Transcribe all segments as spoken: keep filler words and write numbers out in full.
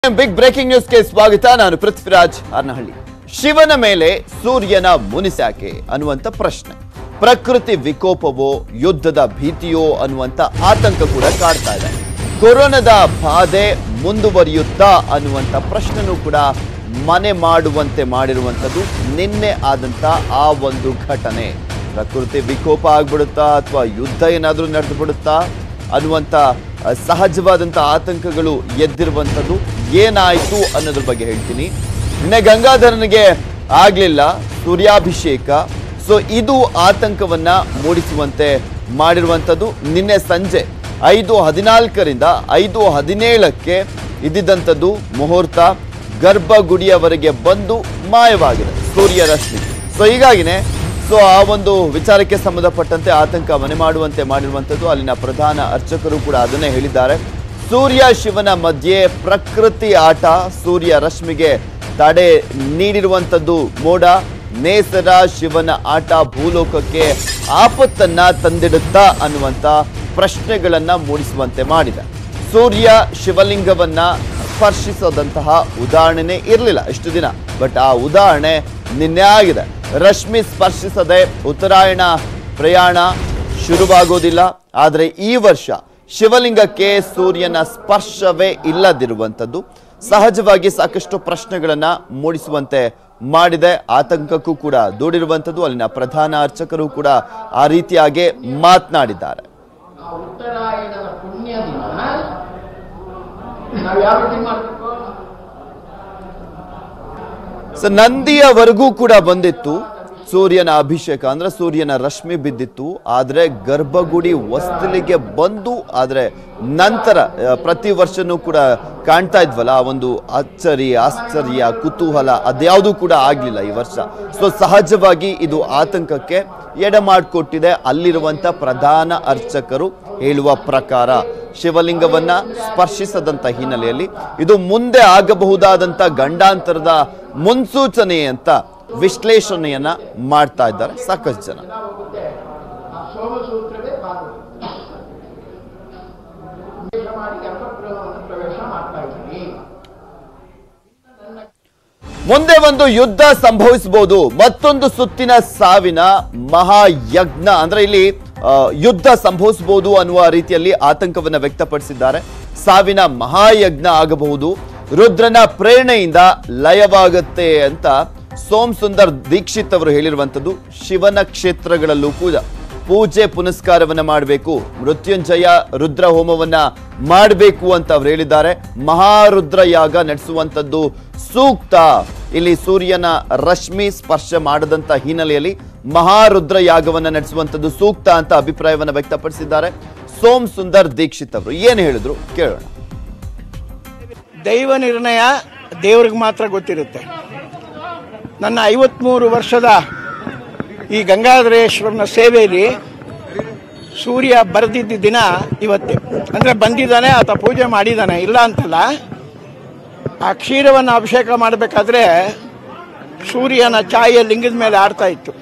Big breaking news ಗೆ ಸ್ವಾಗತ. ನಾನು ಪೃಥ್ವಿರಾಜ್ ಹಾರ್ನಹಳ್ಳಿ. ಶಿವನ ಮೇಲೆ ಸೂರ್ಯನ ಮುನಿಸಾಕೆ ಅನ್ನುವಂತ ಪ್ರಶ್ನೆ, ಪ್ರಕೃತಿ ವಿಕೋಪವೋ ಯುದ್ಧದ ಭೀತಿಯೋ ಅನ್ನುವಂತ ಆತಂಕ ಕೂಡ ಕಾಡ್ತಾ ಇದೆ. ಕೊರೋನಾದ ಬಾಧೆ ಮುಂದುವರಿಯುತ್ತಾ ಅನ್ನುವಂತ ಪ್ರಶ್ನೆನೂ ಕೂಡ ಮನೆ ಮಾಡುವಂತೆ ಮಾಡಿರುವಂತದ್ದು ನಿನ್ನೆ ಆದಂತ ಆ ಒಂದು ಘಟನೆ. ಪ್ರಕೃತಿ ವಿಕೋಪ ಆಗ್ಬಿಡುತ್ತಾ ಅಥವಾ ಯುದ್ಧ ಏನಾದ್ರೂ ನಡೆದು ಬಿಡುತ್ತಾ ಅನ್ನುವಂತ ಸಹಜವಾದಂತ ಆತಂಕಗಳು ಎದ್ದಿರುವಂತದ್ದು. ಏನಾಯ್ತು ಅನ್ನೋದ್ರ ಬಗ್ಗೆ ಹೇಳ್ತೀನಿ. ನಿನ್ನೆ ಗಂಗಾಧರನಿಗೆ ಆಗ್ಲಿಲ್ಲ ಸೂರ್ಯಾಭಿಷೇಕ, ಸೊ ಇದು ಆತಂಕವನ್ನ ಮೂಡಿಸುವಂತೆ ಮಾಡಿರುವಂತದ್ದು. ನಿನ್ನೆ ಸಂಜೆ ಐದು ಹದಿನಾಲ್ಕರಿಂದ ಐದು ಹದಿನೇಳಕ್ಕೆ ಇದ್ದಿದ್ದಂಥದ್ದು ಮುಹೂರ್ತ ಗರ್ಭಗುಡಿಯವರೆಗೆ ಬಂದು ಮಾಯವಾಗಿದೆ ಸೂರ್ಯ ರಶ್ಮಿ. ಸೊ ಹೀಗಾಗಿನೇ ಸೊ ಆ ಒಂದು ವಿಚಾರಕ್ಕೆ ಸಂಬಂಧಪಟ್ಟಂತೆ ಆತಂಕ ಮನೆ ಮಾಡುವಂತೆ ಮಾಡಿರುವಂಥದ್ದು. ಅಲ್ಲಿನ ಪ್ರಧಾನ ಅರ್ಚಕರು ಕೂಡ ಅದನ್ನೇ ಹೇಳಿದ್ದಾರೆ. ಸೂರ್ಯ ಶಿವನ ಮಧ್ಯೆ ಪ್ರಕೃತಿ ಆಟ, ಸೂರ್ಯ ರಶ್ಮಿಗೆ ತಡೆ ನೀಡಿರುವಂಥದ್ದು ಮೋಡ, ನೇಸರ ಶಿವನ ಆಟ ಭೂಲೋಕಕ್ಕೆ ಆಪತ್ತನ್ನ ತಂದಿಡುತ್ತಾ ಅನ್ನುವಂಥ ಪ್ರಶ್ನೆಗಳನ್ನ ಮೂಡಿಸುವಂತೆ ಮಾಡಿದೆ. ಸೂರ್ಯ ಶಿವಲಿಂಗವನ್ನ ಸ್ಪರ್ಶಿಸದಂತಹ ಉದಾಹರಣೆನೇ ಇರಲಿಲ್ಲ ಇಷ್ಟು ದಿನ, ಬಟ್ ಆ ಉದಾಹರಣೆ ನಿನ್ನೆ ಆಗಿದೆ. ರಶ್ಮಿ ಸ್ಪರ್ಶಿಸದೆ ಉತ್ತರಾಯಣ ಪ್ರಯಾಣ ಶುರುವಾಗೋದಿಲ್ಲ. ಆದರೆ ಈ ವರ್ಷ ಶಿವಲಿಂಗಕ್ಕೆ ಸೂರ್ಯನ ಸ್ಪರ್ಶವೇ ಇಲ್ಲದಿರುವಂಥದ್ದು ಸಹಜವಾಗಿ ಸಾಕಷ್ಟು ಪ್ರಶ್ನೆಗಳನ್ನ ಮೂಡಿಸುವಂತೆ ಮಾಡಿದೆ. ಆತಂಕಕ್ಕೂ ಕೂಡ ದೂಡಿರುವಂಥದ್ದು. ಅಲ್ಲಿನ ಪ್ರಧಾನ ಅರ್ಚಕರು ಕೂಡ ಆ ರೀತಿಯಾಗಿ ಮಾತನಾಡಿದ್ದಾರೆ. ಸೊ ನಂದಿಯವರೆಗೂ ಕೂಡ ಬಂದಿತ್ತು ಸೂರ್ಯನ ಅಭಿಷೇಕ, ಅಂದ್ರೆ ಸೂರ್ಯನ ರಶ್ಮಿ ಬಿದ್ದಿತ್ತು. ಆದ್ರೆ ಗರ್ಭಗುಡಿ ಹೊಸ್ತಿಲಿಗೆ ಬಂದು ಆದ್ರೆ ನಂತರ ಪ್ರತಿ ವರ್ಷನೂ ಕೂಡ ಕಾಣ್ತಾ ಇದ್ವಲ್ಲ ಆ ಒಂದು ಅಚ್ಚರಿ ಆಶ್ಚರ್ಯ ಕುತೂಹಲ ಅದ್ಯಾವುದೂ ಕೂಡ ಆಗ್ಲಿಲ್ಲ ಈ ವರ್ಷ. ಸೊ ಸಹಜವಾಗಿ ಇದು ಆತಂಕಕ್ಕೆ ಎಡೆ ಮಾಡಿಕೊಟ್ಟಿದೆ. ಅಲ್ಲಿರುವಂತ ಪ್ರಧಾನ ಅರ್ಚಕರು ಹೇಳುವ ಪ್ರಕಾರ ಶಿವಲಿಂಗವನ್ನ ಸ್ಪರ್ಶಿಸದಂತ ಹಿನ್ನೆಲೆಯಲ್ಲಿ ಇದು ಮುಂದೆ ಆಗಬಹುದಾದಂತ ಗಂಡಾಂತರದ ಮುನ್ಸೂಚನೆ ಅಂತ ವಿಶ್ಲೇಷಣೆಯನ್ನ ಮಾಡ್ತಾ ಇದ್ದಾರೆ ಸಾಕಷ್ಟು ಜನ. ಮುಂದೆ ಒಂದು ಯುದ್ಧ ಸಂಭವಿಸಬಹುದು, ಮತ್ತೊಂದು ಸುತ್ತಿನ ಸಾವಿನ ಮಹಾಯಜ್ಞ ಅಂದ್ರೆ ಇಲ್ಲಿ ಯುದ್ಧ ಸಂಭವಿಸಬಹುದು ಅನ್ನುವ ರೀತಿಯಲ್ಲಿ ಆತಂಕವನ್ನ ವ್ಯಕ್ತಪಡಿಸಿದ್ದಾರೆ. ಸಾವಿನ ಮಹಾಯಜ್ಞ ಆಗಬಹುದು, ರುದ್ರನ ಪ್ರೇರಣೆಯಿಂದ ಲಯವಾಗುತ್ತೆ ಅಂತ ಸೋಮ್ ಸುಂದರ್ ದೀಕ್ಷಿತ್ ಅವರು ಹೇಳಿರುವಂಥದ್ದು. ಶಿವನ ಕ್ಷೇತ್ರಗಳಲ್ಲೂ ಕೂಡ ಪೂಜೆ ಪುನಸ್ಕಾರವನ್ನ ಮಾಡಬೇಕು, ಮೃತ್ಯುಂಜಯ ರುದ್ರ ಹೋಮವನ್ನ ಮಾಡಬೇಕು ಅಂತ ಅವರು ಹೇಳಿದ್ದಾರೆ. ಮಹಾರುದ್ರ ಯಾಗ ನಡೆಸುವಂಥದ್ದು ಸೂಕ್ತ. ಇಲ್ಲಿ ಸೂರ್ಯನ ರಶ್ಮಿ ಸ್ಪರ್ಶ ಮಾಡದಂತ ಹಿನ್ನೆಲೆಯಲ್ಲಿ ಮಹಾರುದ್ರ ಯಾಗವನ್ನ ನಡೆಸುವಂಥದ್ದು ಸೂಕ್ತ ಅಂತ ಅಭಿಪ್ರಾಯವನ್ನ ವ್ಯಕ್ತಪಡಿಸಿದ್ದಾರೆ ಸೋಮ್ ಸುಂದರ್ ದೀಕ್ಷಿತ್ ಅವರು. ಏನು ಹೇಳಿದ್ರು ಕೇಳೋಣ. ದೈವ ನಿರ್ಣಯ ದೇವ್ರಿಗೆ ಮಾತ್ರ ಗೊತ್ತಿರುತ್ತೆ. ನನ್ನ ಐವತ್ಮೂರು ವರ್ಷದ ಈ ಗಂಗಾಧರೇಶ್ವರನ ಸೇವೆಯಲ್ಲಿ ಸೂರ್ಯ ಬರೆದಿದ್ದ ದಿನ ಇವತ್ತೇ, ಅಂದರೆ ಬಂದಿದ್ದಾನೆ ಆತ ಪೂಜೆ ಮಾಡಿದ್ದಾನೆ ಇಲ್ಲ ಅಂತಲ್ಲ. ಆ ಕ್ಷೀರವನ್ನು ಅಭಿಷೇಕ ಮಾಡಬೇಕಾದ್ರೆ ಸೂರ್ಯನ ಛಾಯೆ ಲಿಂಗದ ಮೇಲೆ ಆಡ್ತಾ ಇತ್ತು.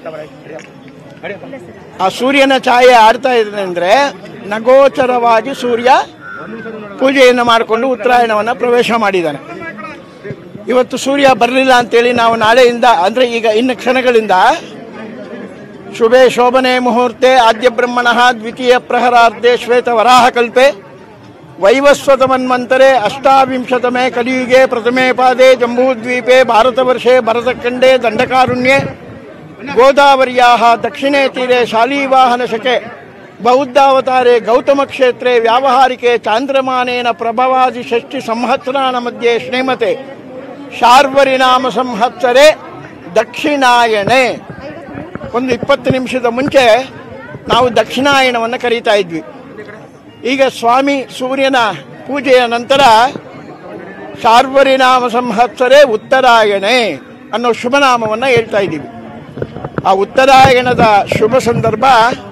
ಆ ಸೂರ್ಯನ ಛಾಯೆ ಆಡ್ತಾ ಇದೆ ಅಂದರೆ ನಗೋಚರವಾಗಿ ಸೂರ್ಯ ಪೂಜೆಯನ್ನು ಮಾಡಿಕೊಂಡು ಉತ್ತರಾಯಣವನ್ನು ಪ್ರವೇಶ ಮಾಡಿದ್ದಾನೆ. ಇವತ್ತು ಸೂರ್ಯ ಬರಲಿಲ್ಲ ಅಂತೇಳಿ ನಾವು ನಾಳೆಯಿಂದ ಅಂದರೆ ಈಗ ಇನ್ನು ಕ್ಷಣಗಳಿಂದ ಶುಭೆ ಶೋಭನೆ ಮುಹೂರ್ತೆ ಆದ್ಯ ಬ್ರಹ್ಮಣಃ ದ್ವಿತೀಯ ಪ್ರಹರಾರ್ಧೆ ಶ್ವೇತ ವರಾಹ ಕಲ್ಪೆ ವೈವಸ್ವತ ಮನ್ವಂತರೆ ಅಷ್ಟಾವಿಂಶತಮೇ ಕಲಿಯುಗೆ ಪ್ರಥಮೇ ಪಾದೆ ಜಂಬೂದ್ವೀಪೆ ಭಾರತವರ್ಷೆ ಭರತಖಂಡೇ ದಂಡಕಾರುಣ್ಯೆ ಗೋದಾವರ್ಯಾಃ ದಕ್ಷಿಣೇ ತೀರೆ ಶಾಲೀವಾಹನ ಶಕೆ ಬೌದ್ಧಾವತಾರೆ ಗೌತಮ ಕ್ಷೇತ್ರೆ ವ್ಯಾವಹಾರಿಕೆ ಚಾಂದ್ರಮಾನೇನ ಪ್ರಭವಾದಿ ಷಷ್ಠಿ ಸಂವತ್ಸರಾಣ ಮಧ್ಯೆ ಶ್ರೀಮತೆ ಶಾರ್ವರಿನಾಮ ಸಂವತ್ಸರೆ ದಕ್ಷಿಣಾಯಣೆ. ಒಂದು ಇಪ್ಪತ್ತು ನಿಮಿಷದ ಮುಂಚೆ ನಾವು ದಕ್ಷಿಣಾಯಣವನ್ನು ಕರೀತಾ ಇದ್ವಿ. ಈಗ ಸ್ವಾಮಿ ಸೂರ್ಯನ ಪೂಜೆಯ ನಂತರ ಶಾರ್ವರಿನಾಮ ಸಂವತ್ಸರೆ ಉತ್ತರಾಯಣೆ ಅನ್ನೋ ಶುಭನಾಮವನ್ನು ಹೇಳ್ತಾ ಇದ್ದೀವಿ. ಆ ಉತ್ತರಾಯಣದ ಶುಭ ಸಂದರ್ಭ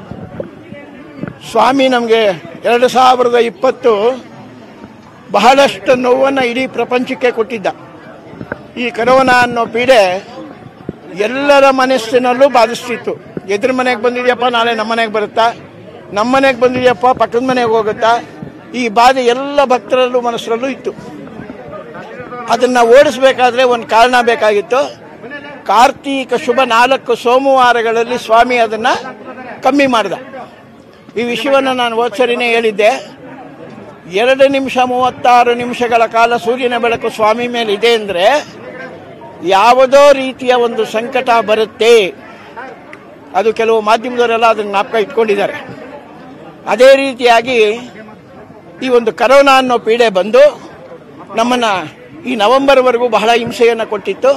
ಸ್ವಾಮಿ ನಮಗೆ ಎರಡು ಸಾವಿರದ ಇಪ್ಪತ್ತು ಬಹಳಷ್ಟು ನೋವನ್ನು ಇಡೀ ಪ್ರಪಂಚಕ್ಕೆ ಕೊಟ್ಟಿದ್ದ. ಈ ಕರೋನಾ ಅನ್ನೋ ಪೀಡೆ ಎಲ್ಲರ ಮನಸ್ಸಿನಲ್ಲೂ ಬಾಧಿಸ್ತಿತ್ತು. ಎದುರು ಮನೆಗೆ ಬಂದಿದೆಯಪ್ಪ ನಾಳೆ ನಮ್ಮ ಮನೆಗೆ ಬರುತ್ತಾ, ನಮ್ಮ ಮನೆಗೆ ಬಂದಿದೆಯಪ್ಪ ಪಕ್ಕದ ಮನೆಗೆ ಹೋಗುತ್ತಾ, ಈ ಬಾಧೆ ಎಲ್ಲ ಭಕ್ತರಲ್ಲೂ ಮನಸ್ಸರಲ್ಲೂ ಇತ್ತು. ಅದನ್ನು ಓಡಿಸ್ಬೇಕಾದ್ರೆ ಒಂದು ಕಾರಣ ಬೇಕಾಗಿತ್ತು. ಕಾರ್ತೀಕ ಶುಭ ನಾಲ್ಕು ಸೋಮವಾರಗಳಲ್ಲಿ ಸ್ವಾಮಿ ಅದನ್ನು ಕಮ್ಮಿ ಮಾಡಿದ. ಈ ವಿಷಯವನ್ನು ನಾನು ಹೋದ್ಸರಿನೇ ಹೇಳಿದ್ದೆ. ಎರಡು ನಿಮಿಷ ಮೂವತ್ತಾರು ನಿಮಿಷಗಳ ಕಾಲ ಸೂರ್ಯನ ಬೆಳಕು ಸ್ವಾಮಿ ಮೇಲೆ ಇದೆ ಅಂದರೆ ಯಾವುದೋ ರೀತಿಯ ಒಂದು ಸಂಕಟ ಬರುತ್ತೆ. ಅದು ಕೆಲವು ಮಾಧ್ಯಮದವರೆಲ್ಲ ಅದನ್ನು ಜ್ಞಾಪಕ ಇಟ್ಕೊಂಡಿದ್ದಾರೆ. ಅದೇ ರೀತಿಯಾಗಿ ಈ ಒಂದು ಕರೋನಾ ಅನ್ನೋ ಪೀಡೆ ಬಂದು ನಮ್ಮನ್ನು ಈ ನವೆಂಬರ್ವರೆಗೂ ಬಹಳ ಹಿಂಸೆಯನ್ನು ಕೊಟ್ಟಿತ್ತು.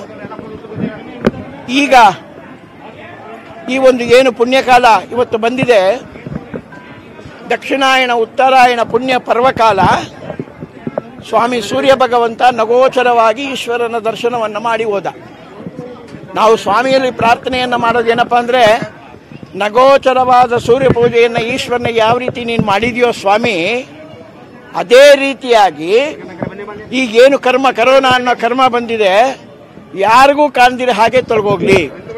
ಈಗ ಈ ಒಂದು ಏನು ಪುಣ್ಯಕಾಲ ಇವತ್ತು ಬಂದಿದೆ, ದಕ್ಷಿಣಾಯಣ ಉತ್ತರಾಯಣ ಪುಣ್ಯ ಪರ್ವಕಾಲ, ಸ್ವಾಮಿ ಸೂರ್ಯ ಭಗವಂತ ನಗೋಚರವಾಗಿ ಈಶ್ವರನ ದರ್ಶನವನ್ನು ಮಾಡಿ ಹೋದ. ನಾವು ಸ್ವಾಮಿಯಲ್ಲಿ ಪ್ರಾರ್ಥನೆಯನ್ನು ಮಾಡೋದೇನಪ್ಪ ಅಂದರೆ, ನಗೋಚರವಾದ ಸೂರ್ಯ ಪೂಜೆಯನ್ನು ಈಶ್ವರನ ಯಾವ ರೀತಿ ನೀನು ಮಾಡಿದೆಯೋ ಸ್ವಾಮಿ, ಅದೇ ರೀತಿಯಾಗಿ ಈಗೇನು ಕರ್ಮ ಕರೋನಾ ಅನ್ನೋ ಕರ್ಮ ಬಂದಿದೆ ಯಾರಿಗೂ ಕಾಣ್ದಿರ ಹಾಗೆ ತೊಲಗೋಗ್ಲಿ.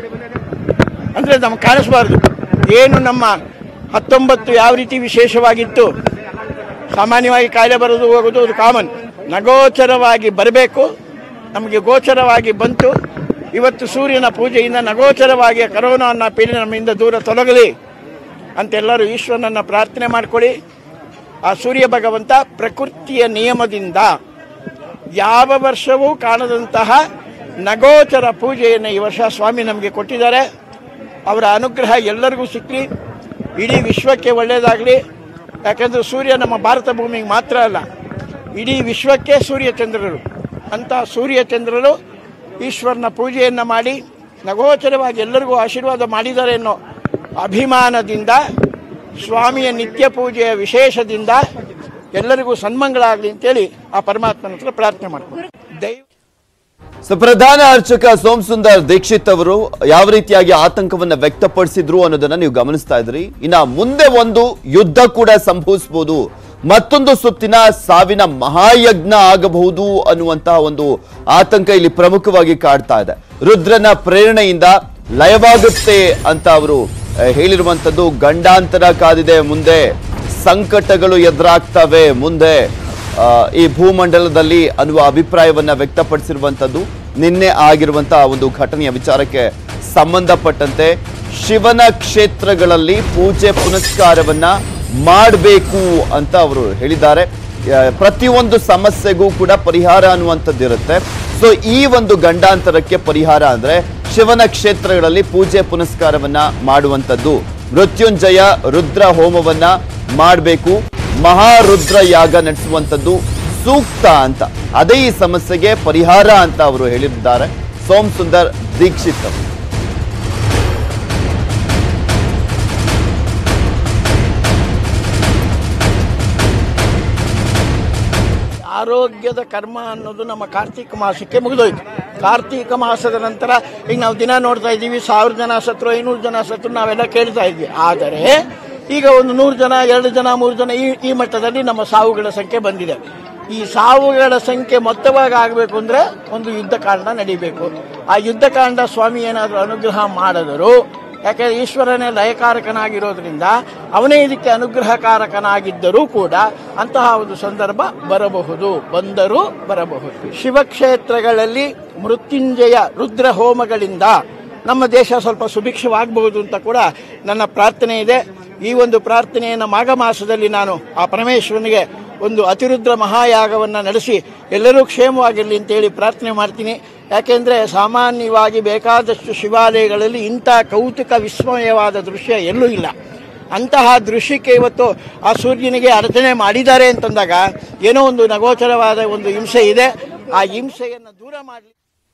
ಅಂದರೆ ನಮ್ಗೆ ಕಾಣಿಸ್ಬಾರ್ದು. ಏನು ನಮ್ಮ ಹತ್ತೊಂಬತ್ತು ಯಾವ ರೀತಿ ವಿಶೇಷವಾಗಿತ್ತು, ಸಾಮಾನ್ಯವಾಗಿ ಕಾಯಿಲೆ ಬರೋದು ಹೋಗೋದು ಅದು ಕಾಮನ್. ನಗೋಚರವಾಗಿ ಬರಬೇಕು, ನಮಗೆ ಗೋಚರವಾಗಿ ಬಂತು. ಇವತ್ತು ಸೂರ್ಯನ ಪೂಜೆಯಿಂದ ನಗೋಚರವಾಗಿ ಕರೋನಾ ಅನ್ನೋ ಪೀಡೆ ನಮ್ಮಿಂದ ದೂರ ತೊಲಗಲಿ ಅಂತೆಲ್ಲರೂ ಈಶ್ವರನನ್ನು ಪ್ರಾರ್ಥನೆ ಮಾಡಿಕೊಳ್ಳಿ. ಆ ಸೂರ್ಯ ಭಗವಂತ ಪ್ರಕೃತಿಯ ನಿಯಮದಿಂದ ಯಾವ ವರ್ಷವೂ ಕಾಣದಂತಹ ನಗೋಚರ ಪೂಜೆಯನ್ನು ಈ ವರ್ಷ ಸ್ವಾಮಿ ನಮಗೆ ಕೊಟ್ಟಿದ್ದಾರೆ. ಅವರ ಅನುಗ್ರಹ ಎಲ್ಲರಿಗೂ ಸಿಕ್ಕಲಿ, ಇಡೀ ವಿಶ್ವಕ್ಕೆ ಒಳ್ಳೆಯದಾಗಲಿ. ಯಾಕೆಂದರೆ ಸೂರ್ಯ ನಮ್ಮ ಭಾರತ ಭೂಮಿಗೆ ಮಾತ್ರ ಅಲ್ಲ, ಇಡೀ ವಿಶ್ವಕ್ಕೆ ಸೂರ್ಯಚಂದ್ರರು. ಅಂತಹ ಸೂರ್ಯಚಂದ್ರರು ಈಶ್ವರನ ಪೂಜೆಯನ್ನು ಮಾಡಿ ನಗೋಚರವಾಗಿ ಎಲ್ಲರಿಗೂ ಆಶೀರ್ವಾದ ಮಾಡಿದ್ದಾರೆ ಅನ್ನೋ ಅಭಿಮಾನದಿಂದ, ಸ್ವಾಮಿಯ ನಿತ್ಯ ಪೂಜೆಯ ವಿಶೇಷದಿಂದ ಎಲ್ಲರಿಗೂ ಸನ್ಮಂಗಳಾಗಲಿ ಅಂತೇಳಿ ಆ ಪರಮಾತ್ಮನ ಹತ್ರ ಪ್ರಾರ್ಥನೆ ಮಾಡ್ತಾರೆ. ದೈವ ಸೊ ಪ್ರಧಾನ ಅರ್ಚಕ ಸೋಮಸುಂದರ್ ದೀಕ್ಷಿತ್ ಅವರು ಯಾವ ರೀತಿಯಾಗಿ ಆತಂಕವನ್ನ ವ್ಯಕ್ತಪಡಿಸಿದ್ರು ಅನ್ನೋದನ್ನ ನೀವು ಗಮನಿಸ್ತಾ ಇದ್ರಿ. ಇನ್ನ ಮುಂದೆ ಒಂದು ಯುದ್ಧ ಕೂಡ ಸಂಭವಿಸಬಹುದು, ಮತ್ತೊಂದು ಸುತ್ತಿನ ಸಾವಿನ ಮಹಾಯಜ್ಞ ಆಗಬಹುದು ಅನ್ನುವಂತಹ ಒಂದು ಆತಂಕ ಇಲ್ಲಿ ಪ್ರಮುಖವಾಗಿ ಕಾಡ್ತಾ ಇದೆ. ರುದ್ರನ ಪ್ರೇರಣೆಯಿಂದ ಲಯವಾಗುತ್ತೆ ಅಂತ ಅವರು ಹೇಳಿರುವಂತದ್ದು. ಗಂಡಾಂತರ ಕಾದಿದೆ, ಮುಂದೆ ಸಂಕಟಗಳು ಎದುರಾಗ್ತವೆ ಮುಂದೆ ಈ ಭೂಮಂಡಲದಲ್ಲಿ ಅನ್ನುವ ಅಭಿಪ್ರಾಯವನ್ನ ವ್ಯಕ್ತಪಡಿಸಿರುವಂತದ್ದು. ನಿನ್ನೆ ಆಗಿರುವಂತಹ ಒಂದು ಘಟನೆಯ ವಿಚಾರಕ್ಕೆ ಸಂಬಂಧಪಟ್ಟಂತೆ ಶಿವನ ಕ್ಷೇತ್ರಗಳಲ್ಲಿ ಪೂಜೆ ಪುನಸ್ಕಾರವನ್ನ ಮಾಡಬೇಕು ಅಂತ ಅವರು ಹೇಳಿದ್ದಾರೆ. ಪ್ರತಿಯೊಂದು ಸಮಸ್ಯೆಗೂ ಕೂಡ ಪರಿಹಾರ ಅನ್ನುವಂಥದ್ದು ಇರುತ್ತೆ. ಸೊ ಈ ಒಂದು ಗಂಡಾಂತರಕ್ಕೆ ಪರಿಹಾರ ಅಂದ್ರೆ ಶಿವನ ಕ್ಷೇತ್ರಗಳಲ್ಲಿ ಪೂಜೆ ಪುನಸ್ಕಾರವನ್ನ ಮಾಡುವಂಥದ್ದು. ಮೃತ್ಯುಂಜಯ ರುದ್ರ ಹೋಮವನ್ನ ಮಾಡಬೇಕು, ಮಹಾರುದ್ರ ಯಾಗ ನಡೆಸುವಂಥದ್ದು ಸೂಕ್ತ ಅಂತ. ಅದೇ ಈ ಸಮಸ್ಯೆಗೆ ಪರಿಹಾರ ಅಂತ ಅವರು ಹೇಳಿದ್ದಾರೆ ಸೋಮಸುಂದರ್ ದೀಕ್ಷಿತ್ ಅವರು. ಆರೋಗ್ಯದ ಕರ್ಮ ಅನ್ನೋದು ನಮ್ಮ ಕಾರ್ತೀಕ ಮಾಸಕ್ಕೆ ಮುಗಿದೋಯ್ತು. ಕಾರ್ತೀಕ ಮಾಸದ ನಂತರ ಈಗ ನಾವು ದಿನ ನೋಡ್ತಾ ಇದ್ದೀವಿ, ಸಾವಿರ ಜನ ಸತ್ರು, ಐನೂರು ಜನ ಸತ್ರು, ನಾವೆಲ್ಲ ಕೇಳ್ತಾ ಇದ್ವಿ. ಆದರೆ ಈಗ ಒಂದು ನೂರು ಜನ, ಎರಡು ಜನ, ಮೂರು ಜನ ಈ ಈ ಮಟ್ಟದಲ್ಲಿ ನಮ್ಮ ಸಾವುಗಳ ಸಂಖ್ಯೆ ಬಂದಿದೆ. ಈ ಸಾವುಗಳ ಸಂಖ್ಯೆ ಮೊತ್ತವಾಗಿ ಆಗಬೇಕು ಅಂದರೆ ಒಂದು ಯುದ್ಧ ಕಾಂಡ ನಡೀಬೇಕು. ಆ ಯುದ್ಧ ಕಾಂಡ ಸ್ವಾಮಿ ಏನಾದರೂ ಅನುಗ್ರಹ ಮಾಡಿದರು, ಯಾಕೆಂದರೆ ಈಶ್ವರನೇ ಲಯಕಾರಕನಾಗಿರೋದ್ರಿಂದ ಅವನೇ ಇದಕ್ಕೆ ಅನುಗ್ರಹಕಾರಕನಾಗಿದ್ದರೂ ಕೂಡ ಅಂತಹ ಒಂದು ಸಂದರ್ಭ ಬರಬಹುದು, ಬಂದರೂ ಬರಬಹುದು. ಶಿವಕ್ಷೇತ್ರಗಳಲ್ಲಿ ಮೃತ್ಯುಂಜಯ ರುದ್ರ ಹೋಮಗಳಿಂದ ನಮ್ಮ ದೇಶ ಸ್ವಲ್ಪ ಸುಭಿಕ್ಷವಾಗಬಹುದು ಅಂತ ಕೂಡ ನನ್ನ ಪ್ರಾರ್ಥನೆ ಇದೆ. ಈ ಒಂದು ಪ್ರಾರ್ಥನೆಯನ್ನು ಮಾಘ ಮಾಸದಲ್ಲಿ ನಾನು ಆ ಪರಮೇಶ್ವರನಿಗೆ ಒಂದು ಅತಿರುದ್ರ ಮಹಾಯಾಗವನ್ನು ನಡೆಸಿ ಎಲ್ಲರೂ ಕ್ಷೇಮವಾಗಿರಲಿ ಅಂತೇಳಿ ಪ್ರಾರ್ಥನೆ ಮಾಡ್ತೀನಿ. ಯಾಕೆಂದರೆ ಸಾಮಾನ್ಯವಾಗಿ ಬೇಕಾದಷ್ಟು ಶಿವಾಲಯಗಳಲ್ಲಿ ಇಂಥ ಕೌತುಕ ವಿಸ್ಮಯವಾದ ದೃಶ್ಯ ಎಲ್ಲೂ ಇಲ್ಲ. ಅಂತಹ ದೃಶ್ಯಕ್ಕೆ ಇವತ್ತು ಆ ಸೂರ್ಯನಿಗೆ ಅರ್ಚನೆ ಮಾಡಿದ್ದಾರೆ ಅಂತಂದಾಗ ಏನೋ ಒಂದು ನಗೋಚರವಾದ ಒಂದು ಹಿಂಸೆ ಇದೆ. ಆ ಹಿಂಸೆಯನ್ನು ದೂರ ಮಾಡಲಿ.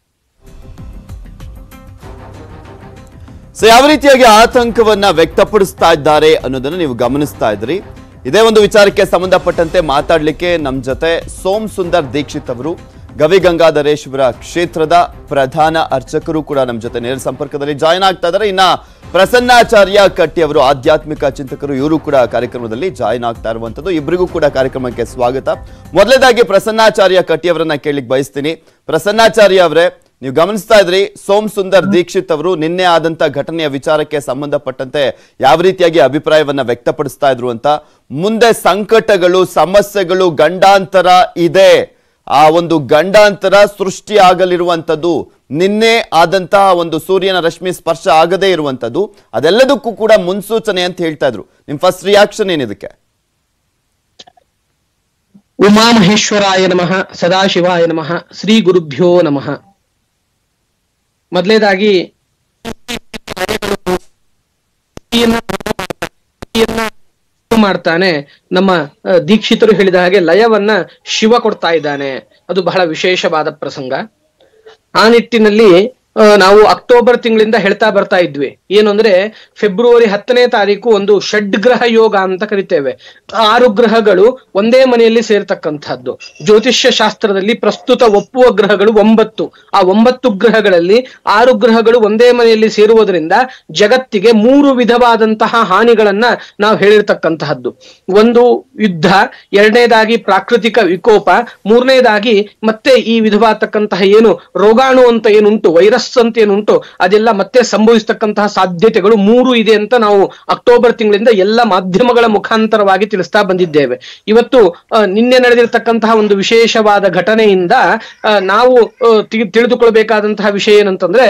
ಸೊ ಯಾವ ರೀತಿಯಾಗಿ ಆತಂಕವನ್ನ ವ್ಯಕ್ತಪಡಿಸ್ತಾ ಇದ್ದಾರೆ ಅನ್ನೋದನ್ನ ನೀವು ಗಮನಿಸ್ತಾ ಇದ್ರಿ. ಇದೇ ಒಂದು ವಿಚಾರಕ್ಕೆ ಸಂಬಂಧಪಟ್ಟಂತೆ ಮಾತಾಡಲಿಕ್ಕೆ ನಮ್ಮ ಜೊತೆ ಸೋಮಸುಂದರ್ ದೀಕ್ಷಿತ್ ಅವರು, ಗವಿಗಂಗಾಧರೇಶ್ವರ ಕ್ಷೇತ್ರದ ಪ್ರಧಾನ ಅರ್ಚಕರು ಕೂಡ ನಮ್ಮ ಜೊತೆ ನೇರ ಸಂಪರ್ಕದಲ್ಲಿ ಜಾಯ್ನ್ ಆಗ್ತಾ ಇದ್ದಾರೆ. ಇನ್ನ ಪ್ರಸನ್ನಾಚಾರ್ಯ ಕಟ್ಟಿ ಅವರು ಆಧ್ಯಾತ್ಮಿಕ ಚಿಂತಕರು, ಇವರು ಕೂಡ ಕಾರ್ಯಕ್ರಮದಲ್ಲಿ ಜಾಯ್ನ್ ಆಗ್ತಾ ಇರುವಂತದ್ದು. ಇಬ್ಬರಿಗೂ ಕೂಡ ಕಾರ್ಯಕ್ರಮಕ್ಕೆ ಸ್ವಾಗತ. ಮೊದಲನೇದಾಗಿ ಪ್ರಸನ್ನಾಚಾರ್ಯ ಕಟ್ಟಿ ಅವರನ್ನ ಕೇಳಲಿಕ್ಕೆ ಬಯಸ್ತೀನಿ. ಪ್ರಸನ್ನಾಚಾರ್ಯ ಅವರೇ, ನೀವು ಗಮನಿಸ್ತಾ ಇದ್ರಿ ಸೋಮಸುಂದರ್ ದೀಕ್ಷಿತ್ ಅವರು ನಿನ್ನೆ ಆದಂತ ಘಟನೆಯ ವಿಚಾರಕ್ಕೆ ಸಂಬಂಧಪಟ್ಟಂತೆ ಯಾವ ರೀತಿಯಾಗಿ ಅಭಿಪ್ರಾಯವನ್ನ ವ್ಯಕ್ತಪಡಿಸ್ತಾ ಇದ್ರು ಅಂತ. ಮುಂದೆ ಸಂಕಟಗಳು, ಸಮಸ್ಯೆಗಳು, ಗಂಡಾಂತರ ಇದೆ ಆ ಒಂದು ಗಂಡಾಂತರ ಸೃಷ್ಟಿ ಆಗಲಿರುವಂಥದ್ದು, ನಿನ್ನೆ ಆದಂತಹ ಒಂದು ಸೂರ್ಯನ ರಶ್ಮಿ ಸ್ಪರ್ಶ ಆಗದೇ ಇರುವಂಥದ್ದು, ಅದೆಲ್ಲದಕ್ಕೂ ಕೂಡ ಮುನ್ಸೂಚನೆ ಅಂತ ಹೇಳ್ತಾ ಇದ್ರು. ನಿಮ್ ಫಸ್ಟ್ ರಿಯಾಕ್ಷನ್ ಏನಿದಕ್ಕೆ? ಉಮಾಮಹೇಶ್ವರಾಯ ನಮಃ, ಸದಾಶಿವಾಯ ನಮಃ, ಶ್ರೀ ಗುರುಭ್ಯೋ ನಮಃ. ಮೊದಲೇದಾಗಿ ಮಾಡ್ತಾನೆ, ನಮ್ಮ ದೀಕ್ಷಿತರು ಹೇಳಿದ ಹಾಗೆ ಲಯವನ್ನ ಶಿವ ಕೊಡ್ತಾ ಇದ್ದಾನೆ. ಅದು ಬಹಳ ವಿಶೇಷವಾದ ಪ್ರಸಂಗ. ಆ ನಿಟ್ಟಿನಲ್ಲಿ ನಾವು ಅಕ್ಟೋಬರ್ ತಿಂಗಳಿಂದ ಹೇಳ್ತಾ ಬರ್ತಾ ಇದ್ವಿ. ಏನು ಅಂದ್ರೆ ಫೆಬ್ರವರಿ ಹತ್ತನೇ ತಾರೀಕು ಒಂದು ಷಡ್ಗ್ರಹ ಯೋಗ ಅಂತ ಕರಿತೇವೆ. ಆರು ಗ್ರಹಗಳು ಒಂದೇ ಮನೆಯಲ್ಲಿ ಸೇರ್ತಕ್ಕಂಥದ್ದು. ಜ್ಯೋತಿಷ್ಯ ಶಾಸ್ತ್ರದಲ್ಲಿ ಪ್ರಸ್ತುತ ಒಪ್ಪುವ ಗ್ರಹಗಳು ಒಂಬತ್ತು. ಆ ಒಂಬತ್ತು ಗ್ರಹಗಳಲ್ಲಿ ಆರು ಗ್ರಹಗಳು ಒಂದೇ ಮನೆಯಲ್ಲಿ ಸೇರುವುದರಿಂದ ಜಗತ್ತಿಗೆ ಮೂರು ವಿಧವಾದಂತಹ ಹಾನಿಗಳನ್ನ ನಾವು ಹೇಳಿರ್ತಕ್ಕಂತಹದ್ದು. ಒಂದು ಯುದ್ಧ, ಎರಡನೇದಾಗಿ ಪ್ರಾಕೃತಿಕ ವಿಕೋಪ, ಮೂರನೇದಾಗಿ ಮತ್ತೆ ಈ ವಿಧವಾದಕ್ಕಂತಹ ಏನು ರೋಗಾಣು ಅಂತ ಏನುಂಟು, ವೈರಸ್ ಅಂತ ಏನುಂಟು, ಅದೆಲ್ಲ ಮತ್ತೆ ಸಂಭವಿಸತಕ್ಕಂತಹ ಸಾಧ್ಯತೆಗಳು ಮೂರು ಇದೆ ಅಂತ ನಾವು ಅಕ್ಟೋಬರ್ ತಿಂಗಳಿಂದ ಎಲ್ಲ ಮಾಧ್ಯಮಗಳ ಮುಖಾಂತರವಾಗಿ ತಿಳಿಸ್ತಾ ಬಂದಿದ್ದೇವೆ. ಇವತ್ತು ನಿನ್ನೆ ನಡೆದಿರತಕ್ಕಂತಹ ಒಂದು ವಿಶೇಷವಾದ ಘಟನೆಯಿಂದ ನಾವು ತಿಳಿದುಕೊಳ್ಬೇಕಾದಂತಹ ವಿಷಯ ಏನಂತಂದ್ರೆ,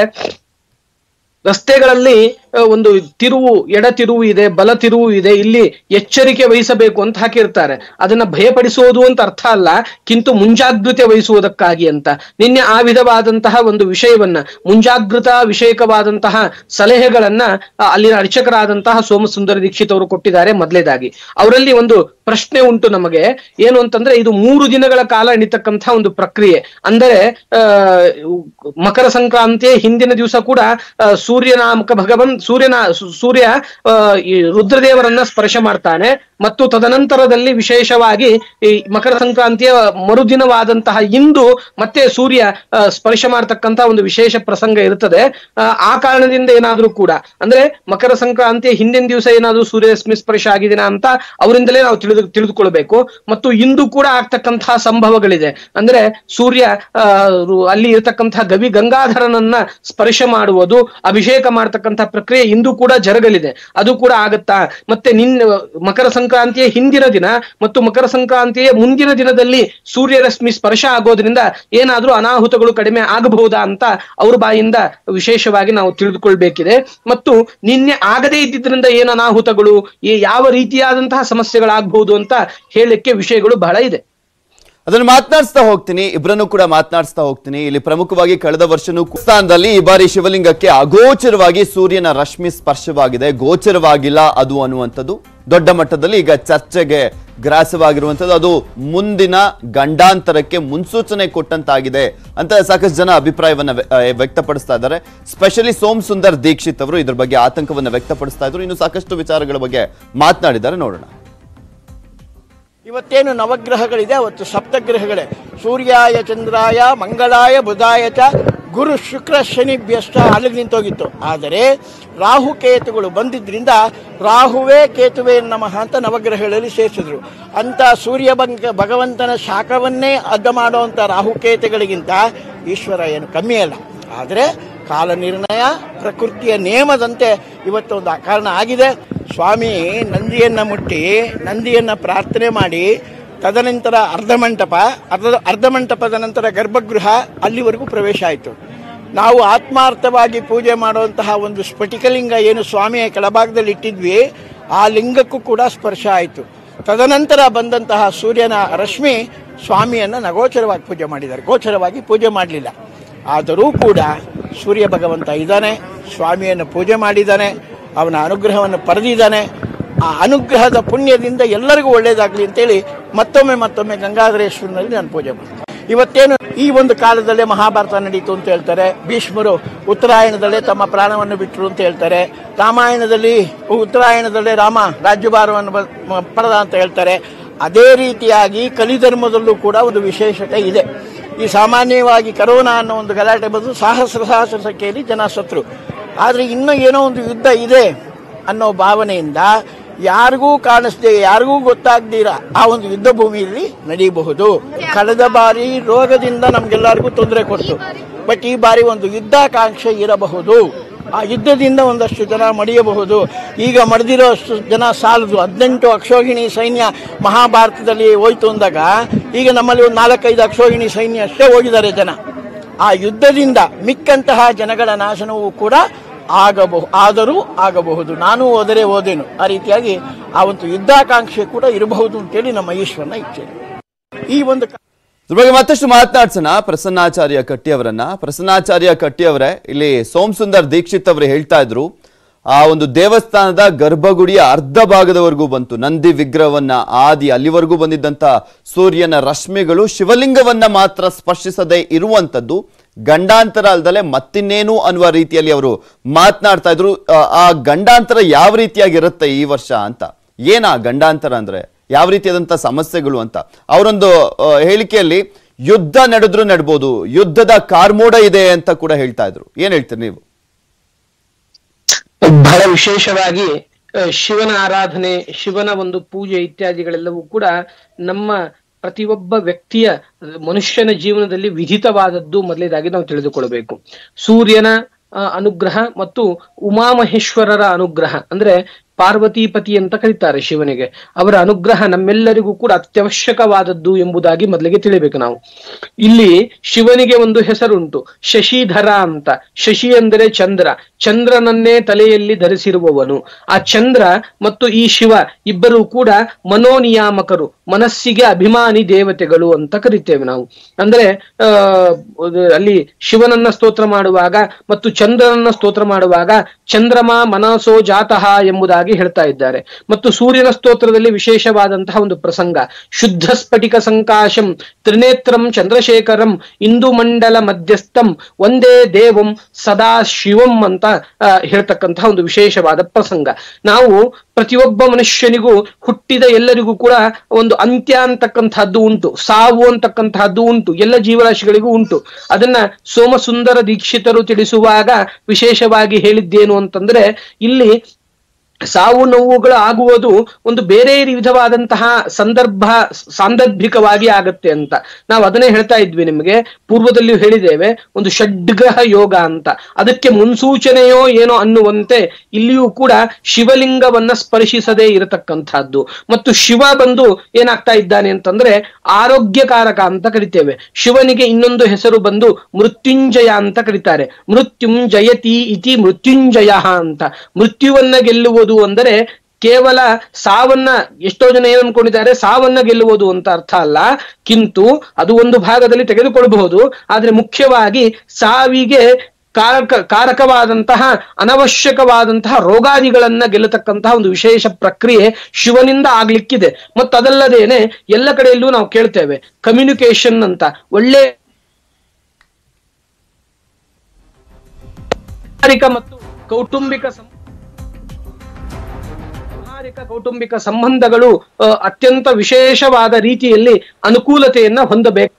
ರಸ್ತೆಗಳಲ್ಲಿ ಒಂದು ತಿರುವು, ಎಡ ತಿರುವು ಇದೆ, ಬಲ ತಿರುವು ಇದೆ, ಇಲ್ಲಿ ಎಚ್ಚರಿಕೆ ವಹಿಸಬೇಕು ಅಂತ ಹಾಕಿರ್ತಾರೆ. ಅದನ್ನ ಭಯಪಡಿಸುವುದು ಅಂತ ಅರ್ಥ ಅಲ್ಲ, ಕಿಂತು ಮುಂಜಾಗ್ರತೆ ವಹಿಸುವುದಕ್ಕಾಗಿ ಅಂತ. ನಿನ್ನೆ ಆ ವಿಧವಾದಂತಹ ಒಂದು ವಿಷಯವನ್ನ, ಮುಂಜಾಗ್ರತಾ ವಿಷಯಕವಾದಂತಹ ಸಲಹೆಗಳನ್ನ ಅಲ್ಲಿನ ಅರ್ಚಕರಾದಂತಹ ಸೋಮಸುಂದರ ದೀಕ್ಷಿತ್ ಅವರು ಕೊಟ್ಟಿದ್ದಾರೆ. ಮೊದಲೇದಾಗಿ ಅವರಲ್ಲಿ ಒಂದು ಪ್ರಶ್ನೆ ಉಂಟು ನಮಗೆ, ಏನು ಅಂತಂದ್ರೆ, ಇದು ಮೂರು ದಿನಗಳ ಕಾಲ ನಡೀತಕ್ಕಂತಹ ಒಂದು ಪ್ರಕ್ರಿಯೆ. ಅಂದರೆ ಆ ಮಕರ ಸಂಕ್ರಾಂತಿಯ ಹಿಂದಿನ ದಿವಸ ಕೂಡ ಸೂರ್ಯನಾಮಕ ಭಗವನ್ ಸೂರ್ಯನ ಸೂರ್ಯ ಈ ರುದ್ರದೇವರನ್ನ ಸ್ಪರ್ಶ ಮಾಡ್ತಾನೆ. ಮತ್ತು ತದನಂತರದಲ್ಲಿ ವಿಶೇಷವಾಗಿ ಈ ಮಕರ ಸಂಕ್ರಾಂತಿಯ ಮರುದಿನವಾದಂತಹ ಇಂದು ಮತ್ತೆ ಸೂರ್ಯ ಸ್ಪರ್ಶ ಮಾಡ್ತಕ್ಕಂತಹ ಒಂದು ವಿಶೇಷ ಪ್ರಸಂಗ ಇರ್ತದೆ. ಆ ಕಾರಣದಿಂದ ಏನಾದ್ರೂ ಕೂಡ ಅಂದ್ರೆ ಮಕರ ಸಂಕ್ರಾಂತಿಯ ಹಿಂದಿನ ದಿವಸ ಏನಾದ್ರೂ ಸೂರ್ಯರಶ್ಮಿ ಸ್ಪರ್ಶ ಆಗಿದಿನ ಅಂತ ಅವರಿಂದಲೇ ನಾವು ತಿಳಿದು ತಿಳಿದುಕೊಳ್ಬೇಕು. ಮತ್ತು ಇಂದು ಕೂಡ ಆಗ್ತಕ್ಕಂತಹ ಸಂಭವಗಳಿದೆ. ಅಂದ್ರೆ ಸೂರ್ಯ ಅಲ್ಲಿ ಇರತಕ್ಕಂತಹ ಗವಿ ಗಂಗಾಧರನನ್ನ ಸ್ಪರ್ಶ ಮಾಡುವುದು, ಅಭಿಷೇಕ ಮಾಡ್ತಕ್ಕಂತಹ ಪ್ರಕ್ರಿಯೆ ಇಂದು ಕೂಡ ಜರಗಲಿದೆ. ಅದು ಕೂಡ ಆಗತ್ತಾ? ಮತ್ತೆ ನಿನ್ನ ಮಕರ ಸಂಕ್ರಾಂತಿಯ ಹಿಂದಿನ ದಿನ ಮತ್ತು ಮಕರ ಸಂಕ್ರಾಂತಿಯ ಮುಂದಿನ ದಿನದಲ್ಲಿ ಸೂರ್ಯರಶ್ಮಿ ಸ್ಪರ್ಶ ಆಗೋದ್ರಿಂದ ಏನಾದ್ರೂ ಅನಾಹುತಗಳು ಕಡಿಮೆ ಆಗಬಹುದಾ ಅಂತ ಅವ್ರ ಬಾಯಿಂದ ವಿಶೇಷವಾಗಿ ನಾವು ತಿಳಿದುಕೊಳ್ಬೇಕಿದೆ. ಮತ್ತು ನಿನ್ನೆ ಆಗದೇ ಇದ್ದಿದ್ರಿಂದ ಏನು ಅನಾಹುತಗಳು, ಯಾವ ರೀತಿಯಾದಂತಹ ಸಮಸ್ಯೆಗಳಾಗಬಹುದು ಅಂತ ಹೇಳಲಿಕ್ಕೆ ವಿಷಯಗಳು ಬಹಳ ಇದೆ. ಅದನ್ನು ಮಾತನಾಡಿಸ್ತಾ ಹೋಗ್ತೀನಿ, ಇಬ್ಬರನ್ನು ಕೂಡ ಮಾತನಾಡಿಸ್ತಾ ಹೋಗ್ತೀನಿ. ಇಲ್ಲಿ ಪ್ರಮುಖವಾಗಿ ಕಳೆದ ವರ್ಷನೂ ಸ್ಥಾನದಲ್ಲಿ ಈ ಬಾರಿ ಶಿವಲಿಂಗಕ್ಕೆ ಅಗೋಚರವಾಗಿ ಸೂರ್ಯನ ರಶ್ಮಿ ಸ್ಪರ್ಶವಾಗಿದೆ, ಗೋಚರವಾಗಿಲ್ಲ ಅದು ಅನ್ನುವಂಥದ್ದು ದೊಡ್ಡ ಮಟ್ಟದಲ್ಲಿ ಈಗ ಚರ್ಚೆಗೆ ಗ್ರಾಸವಾಗಿರುವಂಥದ್ದು. ಅದು ಮುಂದಿನ ಗಂಡಾಂತರಕ್ಕೆ ಮುನ್ಸೂಚನೆ ಕೊಟ್ಟಂತಾಗಿದೆ ಅಂತ ಸಾಕಷ್ಟು ಜನ ಅಭಿಪ್ರಾಯವನ್ನ ವ್ಯಕ್ತಪಡಿಸ್ತಾ ಇದ್ದಾರೆ. ಸ್ಪೆಷಲಿ ಸೋಮ್ ಸುಂದರ್ ದೀಕ್ಷಿತ್ ಅವರು ಇದ್ರ ಬಗ್ಗೆ ಆತಂಕವನ್ನ ವ್ಯಕ್ತಪಡಿಸ್ತಾ ಇದ್ರು. ಇನ್ನು ಸಾಕಷ್ಟು ವಿಚಾರಗಳ ಬಗ್ಗೆ ಮಾತನಾಡಿದ್ದಾರೆ, ನೋಡೋಣ. ಇವತ್ತೇನು ನವಗ್ರಹಗಳಿದೆ, ಅವತ್ತು ಸಪ್ತಗ್ರಹಗಳೇ. ಸೂರ್ಯಾಯ ಚಂದ್ರಾಯ ಮಂಗಳಾಯ ಬುಧಾಯ ಚ ಗುರು ಶುಕ್ರ ಶನಿಭ್ಯಷ್ಟ ಅಲ್ಲಿಗೆ ನಿಂತೋಗಿತ್ತು. ಆದರೆ ರಾಹು ಕೇತುಗಳು ಬಂದಿದ್ದರಿಂದ ರಾಹುವೇ ಕೇತುವೆ ನಮಃ ಅಂತ ನವಗ್ರಹಗಳಲ್ಲಿ ಸೇರಿಸಿದ್ರು. ಅಂತ ಸೂರ್ಯ ಬಂಗ ಭಗವಂತನ ಶಾಖವನ್ನೇ ಅಡ್ಡ ಮಾಡುವಂಥ ರಾಹುಕೇತುಗಳಿಗಿಂತ ಈಶ್ವರ ಏನು ಕಮ್ಮಿ ಅಲ್ಲ. ಆದರೆ ಕಾಲ ನಿರ್ಣಯ, ಪ್ರಕೃತಿಯ ನಿಯಮದಂತೆ ಇವತ್ತೊಂದು ಕಾರಣ ಆಗಿದೆ. ಸ್ವಾಮಿ ನಂದಿಯನ್ನು ಮುಟ್ಟಿ ನಂದಿಯನ್ನು ಪ್ರಾರ್ಥನೆ ಮಾಡಿ ತದನಂತರ ಅರ್ಧಮಂಟಪ, ಅರ್ಧ ಅರ್ಧಮಂಟಪದ ನಂತರ ಗರ್ಭಗೃಹ, ಅಲ್ಲಿವರೆಗೂ ಪ್ರವೇಶ ಆಯಿತು. ನಾವು ಆತ್ಮಾರ್ಥವಾಗಿ ಪೂಜೆ ಮಾಡುವಂತಹ ಒಂದು ಸ್ಫಟಿಕಲಿಂಗ ಏನು ಸ್ವಾಮಿಯ ಕೆಳಭಾಗದಲ್ಲಿ ಇಟ್ಟಿದ್ವಿ, ಆ ಲಿಂಗಕ್ಕೂ ಕೂಡ ಸ್ಪರ್ಶ ಆಯಿತು. ತದನಂತರ ಬಂದಂತಹ ಸೂರ್ಯನ ರಶ್ಮಿ ಸ್ವಾಮಿಯನ್ನು ನಗೋಚರವಾಗಿ ಪೂಜೆ ಮಾಡಿದ್ದಾರೆ, ಗೋಚರವಾಗಿ ಪೂಜೆ ಮಾಡಲಿಲ್ಲ. ಆದರೂ ಕೂಡ ಸೂರ್ಯ ಭಗವಂತ ಇದ್ದಾನೆ, ಸ್ವಾಮಿಯನ್ನು ಪೂಜೆ ಮಾಡಿದ್ದಾನೆ, ಅವನ ಅನುಗ್ರಹವನ್ನು ಪಡೆದಿದ್ದಾನೆ. ಆ ಅನುಗ್ರಹದ ಪುಣ್ಯದಿಂದ ಎಲ್ಲರಿಗೂ ಒಳ್ಳೆಯದಾಗಲಿ ಅಂತೇಳಿ ಮತ್ತೊಮ್ಮೆ ಮತ್ತೊಮ್ಮೆ ಗಂಗಾಧರೇಶ್ವರನಲ್ಲಿ ನಾನು ಪೂಜೆ ಮಾಡ್ತೀನಿ. ಇವತ್ತೇನು ಈ ಒಂದು ಕಾಲದಲ್ಲೇ ಮಹಾಭಾರತ ನಡೀತು ಅಂತ ಹೇಳ್ತಾರೆ, ಭೀಷ್ಮರು ಉತ್ತರಾಯಣದಲ್ಲೇ ತಮ್ಮ ಪ್ರಾಣವನ್ನು ಬಿಟ್ಟರು ಅಂತ ಹೇಳ್ತಾರೆ, ರಾಮಾಯಣದಲ್ಲಿ ಉತ್ತರಾಯಣದಲ್ಲೇ ರಾಮ ರಾಜ್ಯಭಾರವನ್ನು ಪಡೆದ ಅಂತ ಹೇಳ್ತಾರೆ. ಅದೇ ರೀತಿಯಾಗಿ ಕಲಿಧರ್ಮದಲ್ಲೂ ಕೂಡ ಒಂದು ವಿಶೇಷತೆ ಇದೆ. ಈ ಸಾಮಾನ್ಯವಾಗಿ ಕರೋನಾ ಅನ್ನೋ ಒಂದು ಗಲಾಟೆ ಬಂದು ಸಹಸ್ರ ಸಹಸ್ರ ಸಂಖ್ಯೆಯಲ್ಲಿ ಜನ ಸತ್ರು. ಆದರೆ ಇನ್ನೂ ಏನೋ ಒಂದು ಯುದ್ಧ ಇದೆ ಅನ್ನೋ ಭಾವನೆಯಿಂದ ಯಾರಿಗೂ ಕಾಣಿಸ್ದೆ, ಯಾರಿಗೂ ಗೊತ್ತಾಗ್ದಿರ ಆ ಒಂದು ಯುದ್ಧ ಭೂಮಿಯಲ್ಲಿ ನಡೀಬಹುದು. ಕಳೆದ ಬಾರಿ ರೋಗದಿಂದ ನಮ್ಗೆಲ್ಲರಿಗೂ ತೊಂದರೆ ಕೊಡ್ತು, ಬಟ್ ಈ ಬಾರಿ ಒಂದು ಯುದ್ಧಾಕಾಂಕ್ಷೆ ಇರಬಹುದು. ಆ ಯುದ್ಧದಿಂದ ಒಂದಷ್ಟು ಜನ ಮಡಿಯಬಹುದು. ಈಗ ಮಡಿದಿರೋ ಅಷ್ಟು ಜನ ಸಾಲದು. ಹದಿನೆಂಟು ಅಕ್ಷೋಹಿಣಿ ಸೈನ್ಯ ಮಹಾಭಾರತದಲ್ಲಿ ಹೋಯ್ತು ಅಂದಾಗ ಈಗ ನಮ್ಮಲ್ಲಿ ಒಂದು ನಾಲ್ಕೈದು ಅಕ್ಷೋಹಿಣಿ ಸೈನ್ಯ ಅಷ್ಟೇ ಹೋಗಿದ್ದಾರೆ ಜನ. ಆ ಯುದ್ಧದಿಂದ ಮಿಕ್ಕಂತಹ ಜನಗಳ ನಾಶನವೂ ಕೂಡ ಆಗಬಹುದು, ಆದರೂ ಆಗಬಹುದು. ನಾನು ಹೋದರೆ ಹೋದೇನು, ಆ ರೀತಿಯಾಗಿ ಆ ಒಂದು ಯುದ್ಧಾಕಾಂಕ್ಷೆ ಕೂಡ ಇರಬಹುದು ಅಂತೇಳಿ ನಮ್ಮ ಈಶ್ವರನ ಇಚ್ಛೆ. ಈ ಒಂದು ಇದ್ರ ಬಗ್ಗೆ ಮತ್ತಷ್ಟು ಮಾತನಾಡ್ಸೋಣ ಪ್ರಸನ್ನಾಚಾರ್ಯ ಕಟ್ಟಿ ಅವರನ್ನ. ಪ್ರಸನ್ನಾಚಾರ್ಯ ಕಟ್ಟಿ ಅವರೇ, ಇಲ್ಲಿ ಸೋಮಸುಂದರ್ ದೀಕ್ಷಿತ್ ಅವರು ಹೇಳ್ತಾ ಇದ್ರು, ಆ ಒಂದು ದೇವಸ್ಥಾನದ ಗರ್ಭಗುಡಿಯ ಅರ್ಧ ಭಾಗದವರೆಗೂ ಬಂತು ನಂದಿ ವಿಗ್ರಹವನ್ನ ಆದಿ ಅಲ್ಲಿವರೆಗೂ ಬಂದಿದ್ದಂತ ಸೂರ್ಯನ ರಶ್ಮಿಗಳು ಶಿವಲಿಂಗವನ್ನ ಮಾತ್ರ ಸ್ಪರ್ಶಿಸದೆ ಇರುವಂತದ್ದು ಗಂಡಾಂತರ ಅಲ್ದಲೆ ಮತ್ತಿನ್ನೇನು ಅನ್ನುವ ರೀತಿಯಲ್ಲಿ ಅವರು ಮಾತನಾಡ್ತಾ ಇದ್ರು. ಆ ಗಂಡಾಂತರ ಯಾವ ರೀತಿಯಾಗಿರುತ್ತೆ ಈ ವರ್ಷ ಅಂತ, ಏನಾ ಗಂಡಾಂತರ ಅಂದ್ರೆ ಯಾವ ರೀತಿಯಾದಂತ ಸಮಸ್ಯೆಗಳು ಅಂತ ಅವರೊಂದು ಹೇಳಿಕೆಯಲ್ಲಿ ಯುದ್ಧ ನಡೆದ್ರು ನಡ್ಬೋದು, ಯುದ್ಧದ ಕಾರ್ಮೋಡ ಇದೆ ಅಂತ ಕೂಡ ಹೇಳ್ತಾ ಇದ್ರು. ಏನ್ ಹೇಳ್ತೀರಿ ನೀವು? ಬಹಳ ವಿಶೇಷವಾಗಿ ಶಿವನ ಆರಾಧನೆ, ಶಿವನ ಒಂದು ಪೂಜೆ ಇತ್ಯಾದಿಗಳೆಲ್ಲವೂ ಕೂಡ ನಮ್ಮ ಪ್ರತಿಯೊಬ್ಬ ವ್ಯಕ್ತಿಯ ಮನುಷ್ಯನ ಜೀವನದಲ್ಲಿ ವಿಧಿತವಾದದ್ದು ಮೊದಲೇದಾಗಿ ನಾವು ತಿಳಿದುಕೊಳ್ಬೇಕು. ಸೂರ್ಯನ ಅನುಗ್ರಹ ಮತ್ತು ಉಮಾಮಹೇಶ್ವರರ ಅನುಗ್ರಹ ಅಂದ್ರೆ ಪಾರ್ವತೀಪತಿ ಅಂತ ಕರೀತಾರೆ ಶಿವನಿಗೆ, ಅವರ ಅನುಗ್ರಹ ನಮ್ಮೆಲ್ಲರಿಗೂ ಕೂಡ ಅತ್ಯವಶ್ಯಕವಾದದ್ದು ಎಂಬುದಾಗಿ ಮೊದಲಿಗೆ ತಿಳಿಬೇಕು ನಾವು. ಇಲ್ಲಿ ಶಿವನಿಗೆ ಒಂದು ಹೆಸರುಂಟು, ಶಶಿಧರ ಅಂತ. ಶಶಿ ಅಂದರೆ ಚಂದ್ರ, ಚಂದ್ರನನ್ನೇ ತಲೆಯಲ್ಲಿ ಧರಿಸಿರುವವನು. ಆ ಚಂದ್ರ ಮತ್ತು ಈ ಶಿವ ಇಬ್ಬರೂ ಕೂಡ ಮನೋನಿಯಾಮಕರು, ಮನಸ್ಸಿಗೆ ಅಭಿಮಾನಿ ದೇವತೆಗಳು ಅಂತ ಕರಿತೇವೆ ನಾವು. ಅಂದ್ರೆ ಆ ಅಲ್ಲಿ ಶಿವನನ್ನ ಸ್ತೋತ್ರ ಮಾಡುವಾಗ ಮತ್ತು ಚಂದ್ರನನ್ನ ಸ್ತೋತ್ರ ಮಾಡುವಾಗ ಚಂದ್ರಮ ಮನಸೋ ಜಾತಃ ಎಂಬುದಾಗಿ ಹೇಳ್ತಾ ಇದ್ದಾರೆ. ಮತ್ತು ಸೂರ್ಯನ ಸ್ತೋತ್ರದಲ್ಲಿ ವಿಶೇಷವಾದಂತಹ ಒಂದು ಪ್ರಸಂಗ, ಶುದ್ಧ ಸ್ಫಟಿಕ ಸಂಕಾಶಂ ತ್ರಿನೇತ್ರಂ ಚಂದ್ರಶೇಖರಂ ಇಂದು ಮಂಡಲ ಮಧ್ಯಸ್ಥಂ ಒಂದೇ ದೇವಂ ಸದಾ ಶಿವಂ ಅಂತ ಹೇಳ್ತಕ್ಕಂತಹ ಒಂದು ವಿಶೇಷವಾದ ಪ್ರಸಂಗ. ನಾವು ಪ್ರತಿಯೊಬ್ಬ ಮನುಷ್ಯನಿಗೂ ಹುಟ್ಟಿದ ಎಲ್ಲರಿಗೂ ಕೂಡ ಒಂದು ಅಂತ್ಯ ಅಂತಕ್ಕಂತಹದ್ದು ಉಂಟು, ಸಾವು ಅಂತಕ್ಕಂತಹದ್ದು ಉಂಟು, ಎಲ್ಲ ಜೀವರಾಶಿಗಳಿಗೂ ಉಂಟು. ಅದನ್ನ ಸೋಮಸುಂದರ ದೀಕ್ಷಿತರು ತಿಳಿಸುವಾಗ ವಿಶೇಷವಾಗಿ ಹೇಳಿದ್ದೇನು ಅಂತಂದ್ರೆ, ಇಲ್ಲಿ ಸಾವು ನೋವುಗಳು ಆಗುವುದು ಒಂದು ಬೇರೆ ವಿಧವಾದಂತಹ ಸಂದರ್ಭ ಸಾಂದರ್ಭಿಕವಾಗಿ ಆಗತ್ತೆ ಅಂತ ನಾವು ಅದನ್ನೇ ಹೇಳ್ತಾ ಇದ್ವಿ. ನಿಮಗೆ ಪೂರ್ವದಲ್ಲಿಯೂ ಹೇಳಿದ್ದೇವೆ, ಒಂದು ಷಡ್ಗ್ರಹ ಯೋಗ ಅಂತ. ಅದಕ್ಕೆ ಮುನ್ಸೂಚನೆಯೋ ಏನೋ ಅನ್ನುವಂತೆ ಇಲ್ಲಿಯೂ ಕೂಡ ಶಿವಲಿಂಗವನ್ನ ಸ್ಪರ್ಶಿಸದೇ ಇರತಕ್ಕಂಥದ್ದು. ಮತ್ತು ಶಿವ ಬಂದು ಏನಾಗ್ತಾ ಇದ್ದಾನೆ ಅಂತಂದ್ರೆ ಆರೋಗ್ಯಕಾರಕ ಅಂತ ಕರಿತೇವೆ. ಶಿವನಿಗೆ ಇನ್ನೊಂದು ಹೆಸರು ಬಂದು ಮೃತ್ಯುಂಜಯ ಅಂತ ಕರೀತಾರೆ. ಮೃತ್ಯುಂಜಯತಿ ಇತಿ ಮೃತ್ಯುಂಜಯ ಅಂತ. ಮೃತ್ಯುವನ್ನ ಗೆಲ್ಲುವುದು ಅಂದರೆ ಕೇವಲ ಸಾವನ್ನ, ಎಷ್ಟೋ ಜನ ಏನ್ ಅನ್ಕೊಂಡಿದ್ದಾರೆ ಸಾವನ್ನ ಗೆಲ್ಲುವುದು ಅಂತ ಅರ್ಥ ಅಲ್ಲ, ಕಿಂತು ಅದು ಒಂದು ಭಾಗದಲ್ಲಿ ತೆಗೆದುಕೊಳ್ಳಬಹುದು. ಆದ್ರೆ ಮುಖ್ಯವಾಗಿ ಸಾವಿಗೆ ಕಾರಕ ಕಾರಕವಾದಂತಹ ಅನವಶ್ಯಕವಾದಂತಹ ರೋಗಾದಿಗಳನ್ನ ಗೆಲ್ಲತಕ್ಕಂತಹ ಒಂದು ವಿಶೇಷ ಪ್ರಕ್ರಿಯೆ ಶಿವನಿಂದ ಆಗ್ಲಿಕ್ಕಿದೆ. ಮತ್ತು ಅದಲ್ಲದೇನೆ ಎಲ್ಲ ಕಡೆಯಲ್ಲೂ ನಾವು ಕೇಳ್ತೇವೆ ಕಮ್ಯುನಿಕೇಶನ್ ಅಂತ. ಒಳ್ಳೆ ಮತ್ತು ಕೌಟುಂಬಿಕ ಕೌಟುಂಬಿಕ ಸಂಬಂಧಗಳು ಅತ್ಯಂತ ವಿಶೇಷವಾದ ರೀತಿಯಲ್ಲಿ ಅನುಕೂಲತೆಯನ್ನ ಹೊಂದಬೇಕು.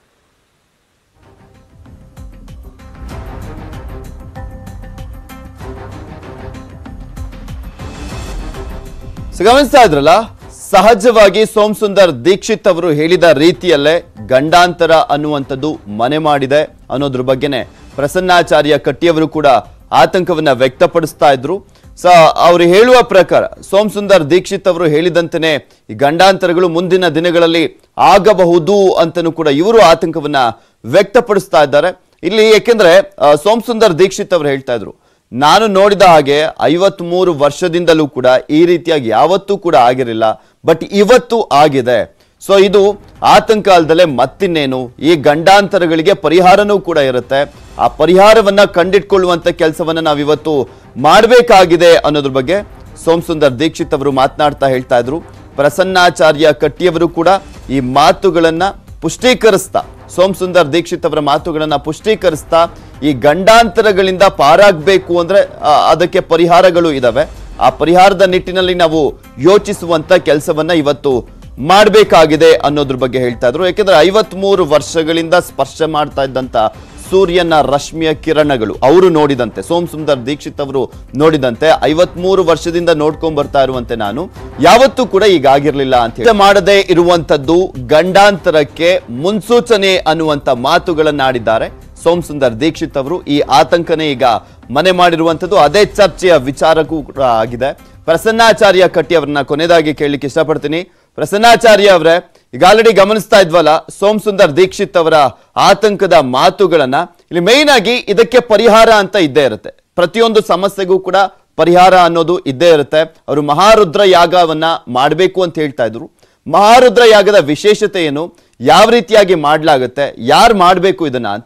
ಗಮನಿಸ್ತಾ ಇದ್ರಲ್ಲ, ಸಹಜವಾಗಿ ಸೋಮಸುಂದರ್ ದೀಕ್ಷಿತ್ ಅವರು ಹೇಳಿದ ರೀತಿಯಲ್ಲೇ ಗಂಡಾಂತರ ಅನ್ನುವಂಥದ್ದು ಮನೆ ಮಾಡಿದೆ ಅನ್ನೋದ್ರ ಬಗ್ಗೆನೆ ಪ್ರಸನ್ನಾಚಾರ್ಯ ಕಟ್ಟಿಯವರು ಕೂಡ ಆತಂಕವನ್ನ ವ್ಯಕ್ತಪಡಿಸ್ತಾ ಇದ್ರು. ಸ ಅವರು ಹೇಳುವ ಪ್ರಕಾರ ಸೋಮಸುಂದರ್ ದೀಕ್ಷಿತ್ ಅವರು ಹೇಳಿದಂತೆಯೇ ಈ ಗಂಡಾಂತರಗಳು ಮುಂದಿನ ದಿನಗಳಲ್ಲಿ ಆಗಬಹುದು ಅಂತನೂ ಕೂಡ ಇವರು ಆತಂಕವನ್ನ ವ್ಯಕ್ತಪಡಿಸ್ತಾ ಇದ್ದಾರೆ ಇಲ್ಲಿ. ಯಾಕೆಂದ್ರೆ ಸೋಮಸುಂದರ್ ದೀಕ್ಷಿತ್ ಅವರು ಹೇಳ್ತಾ ಇದ್ರು, ನಾನು ನೋಡಿದ ಹಾಗೆ ಐವತ್ ಮೂರು ವರ್ಷದಿಂದಲೂ ಕೂಡ ಈ ರೀತಿಯಾಗಿ ಯಾವತ್ತೂ ಕೂಡ ಆಗಿರಲಿಲ್ಲ, ಬಟ್ ಇವತ್ತು ಆಗಿದೆ. ಸೊ ಇದು ಆತಂಕ ಅಲ್ದಲೆ ಮತ್ತಿನ್ನೇನು, ಈ ಗಂಡಾಂತರಗಳಿಗೆ ಪರಿಹಾರನೂ ಕೂಡ ಇರುತ್ತೆ. ಆ ಪರಿಹಾರವನ್ನ ಕಂಡಿಟ್ಕೊಳ್ಳುವಂತ ಕೆಲಸವನ್ನ ನಾವಿವತ್ತು ಮಾಡಬೇಕಾಗಿದೆ ಅನ್ನೋದ್ರ ಬಗ್ಗೆ ಸೋಮಸುಂದರ್ ದೀಕ್ಷಿತ್ ಅವರು ಮಾತನಾಡ್ತಾ ಹೇಳ್ತಾ ಇದ್ರು. ಪ್ರಸನ್ನಾಚಾರ್ಯ ಕಟ್ಟಿಯವರು ಕೂಡ ಈ ಮಾತುಗಳನ್ನ ಪುಷ್ಟೀಕರಿಸ್ತಾ, ಸೋಮಸುಂದರ್ ದೀಕ್ಷಿತ್ ಅವರ ಮಾತುಗಳನ್ನ ಪುಷ್ಟೀಕರಿಸ್ತಾ, ಈ ಗಂಡಾಂತರಗಳಿಂದ ಪಾರಾಗಬೇಕು ಅಂದ್ರೆ ಅದಕ್ಕೆ ಪರಿಹಾರಗಳು ಇದಾವೆ, ಆ ಪರಿಹಾರದ ನಿಟ್ಟಿನಲ್ಲಿ ನಾವು ಯೋಚಿಸುವಂತ ಕೆಲಸವನ್ನ ಇವತ್ತು ಮಾಡಬೇಕಾಗಿದೆ ಅನ್ನೋದ್ರ ಬಗ್ಗೆ ಹೇಳ್ತಾ ಇದ್ರು. ಯಾಕೆಂದ್ರೆ ಐವತ್ ಮೂರು ವರ್ಷಗಳಿಂದ ಸ್ಪರ್ಶ ಮಾಡ್ತಾ ಇದ್ದಂತ ಸೂರ್ಯನ ರಶ್ಮಿಯ ಕಿರಣಗಳು ಅವರು ನೋಡಿದಂತೆ, ಸೋಮಸುಂದರ್ ದೀಕ್ಷಿತ್ ಅವರು ನೋಡಿದಂತೆ ಐವತ್ ಮೂರು ವರ್ಷದಿಂದ ನೋಡ್ಕೊಂಡ್ ಬರ್ತಾ ಇರುವಂತೆ ನಾನು ಯಾವತ್ತೂ ಕೂಡ ಈಗ ಆಗಿರ್ಲಿಲ್ಲ ಅಂತ ಮಾಡದೇ ಇರುವಂತದ್ದು ಗಂಡಾಂತರಕ್ಕೆ ಮುನ್ಸೂಚನೆ ಅನ್ನುವಂತ ಮಾತುಗಳನ್ನಾಡಿದ್ದಾರೆ ಸೋಮಸುಂದರ್ ದೀಕ್ಷಿತ್ ಅವರು. ಈ ಆತಂಕನೇ ಈಗ ಮನೆ ಮಾಡಿರುವಂಥದ್ದು, ಅದೇ ಚರ್ಚೆಯ ವಿಚಾರಕ್ಕೂ ಕೂಡ ಆಗಿದೆ. ಪ್ರಸನ್ನಾಚಾರ್ಯ ಕಟ್ಟಿ ಅವರನ್ನ ಕೊನೆಯದಾಗಿ ಕೇಳಲಿಕ್ಕೆ ಇಷ್ಟಪಡ್ತೀನಿ. ಪ್ರಸನ್ನಾಚಾರ್ಯ ಅವರೇ, ಈಗ ಆಲ್ರೆಡಿ ಗಮನಿಸ್ತಾ ಇದ್ವಲ್ಲ ಸೋಮಸುಂದರ್ ದೀಕ್ಷಿತ್ ಅವರ ಆತಂಕದ ಮಾತುಗಳನ್ನ. ಇಲ್ಲಿ ಮೇಯ್ನ್ ಆಗಿ ಇದಕ್ಕೆ ಪರಿಹಾರ ಅಂತ ಇದ್ದೇ ಇರುತ್ತೆ, ಪ್ರತಿಯೊಂದು ಸಮಸ್ಯೆಗೂ ಕೂಡ ಪರಿಹಾರ ಅನ್ನೋದು ಇದ್ದೇ ಇರುತ್ತೆ. ಅವರು ಮಹಾರುದ್ರ ಯಾಗವನ್ನ ಮಾಡಬೇಕು ಅಂತ ಹೇಳ್ತಾ ಇದ್ರು. ಮಹಾರುದ್ರ ಯಾಗದ ವಿಶೇಷತೆ ಏನು, ಯಾವ ರೀತಿಯಾಗಿ ಮಾಡ್ಲಾಗುತ್ತೆ, ಯಾರು ಮಾಡಬೇಕು ಇದನ್ನ ಅಂತ?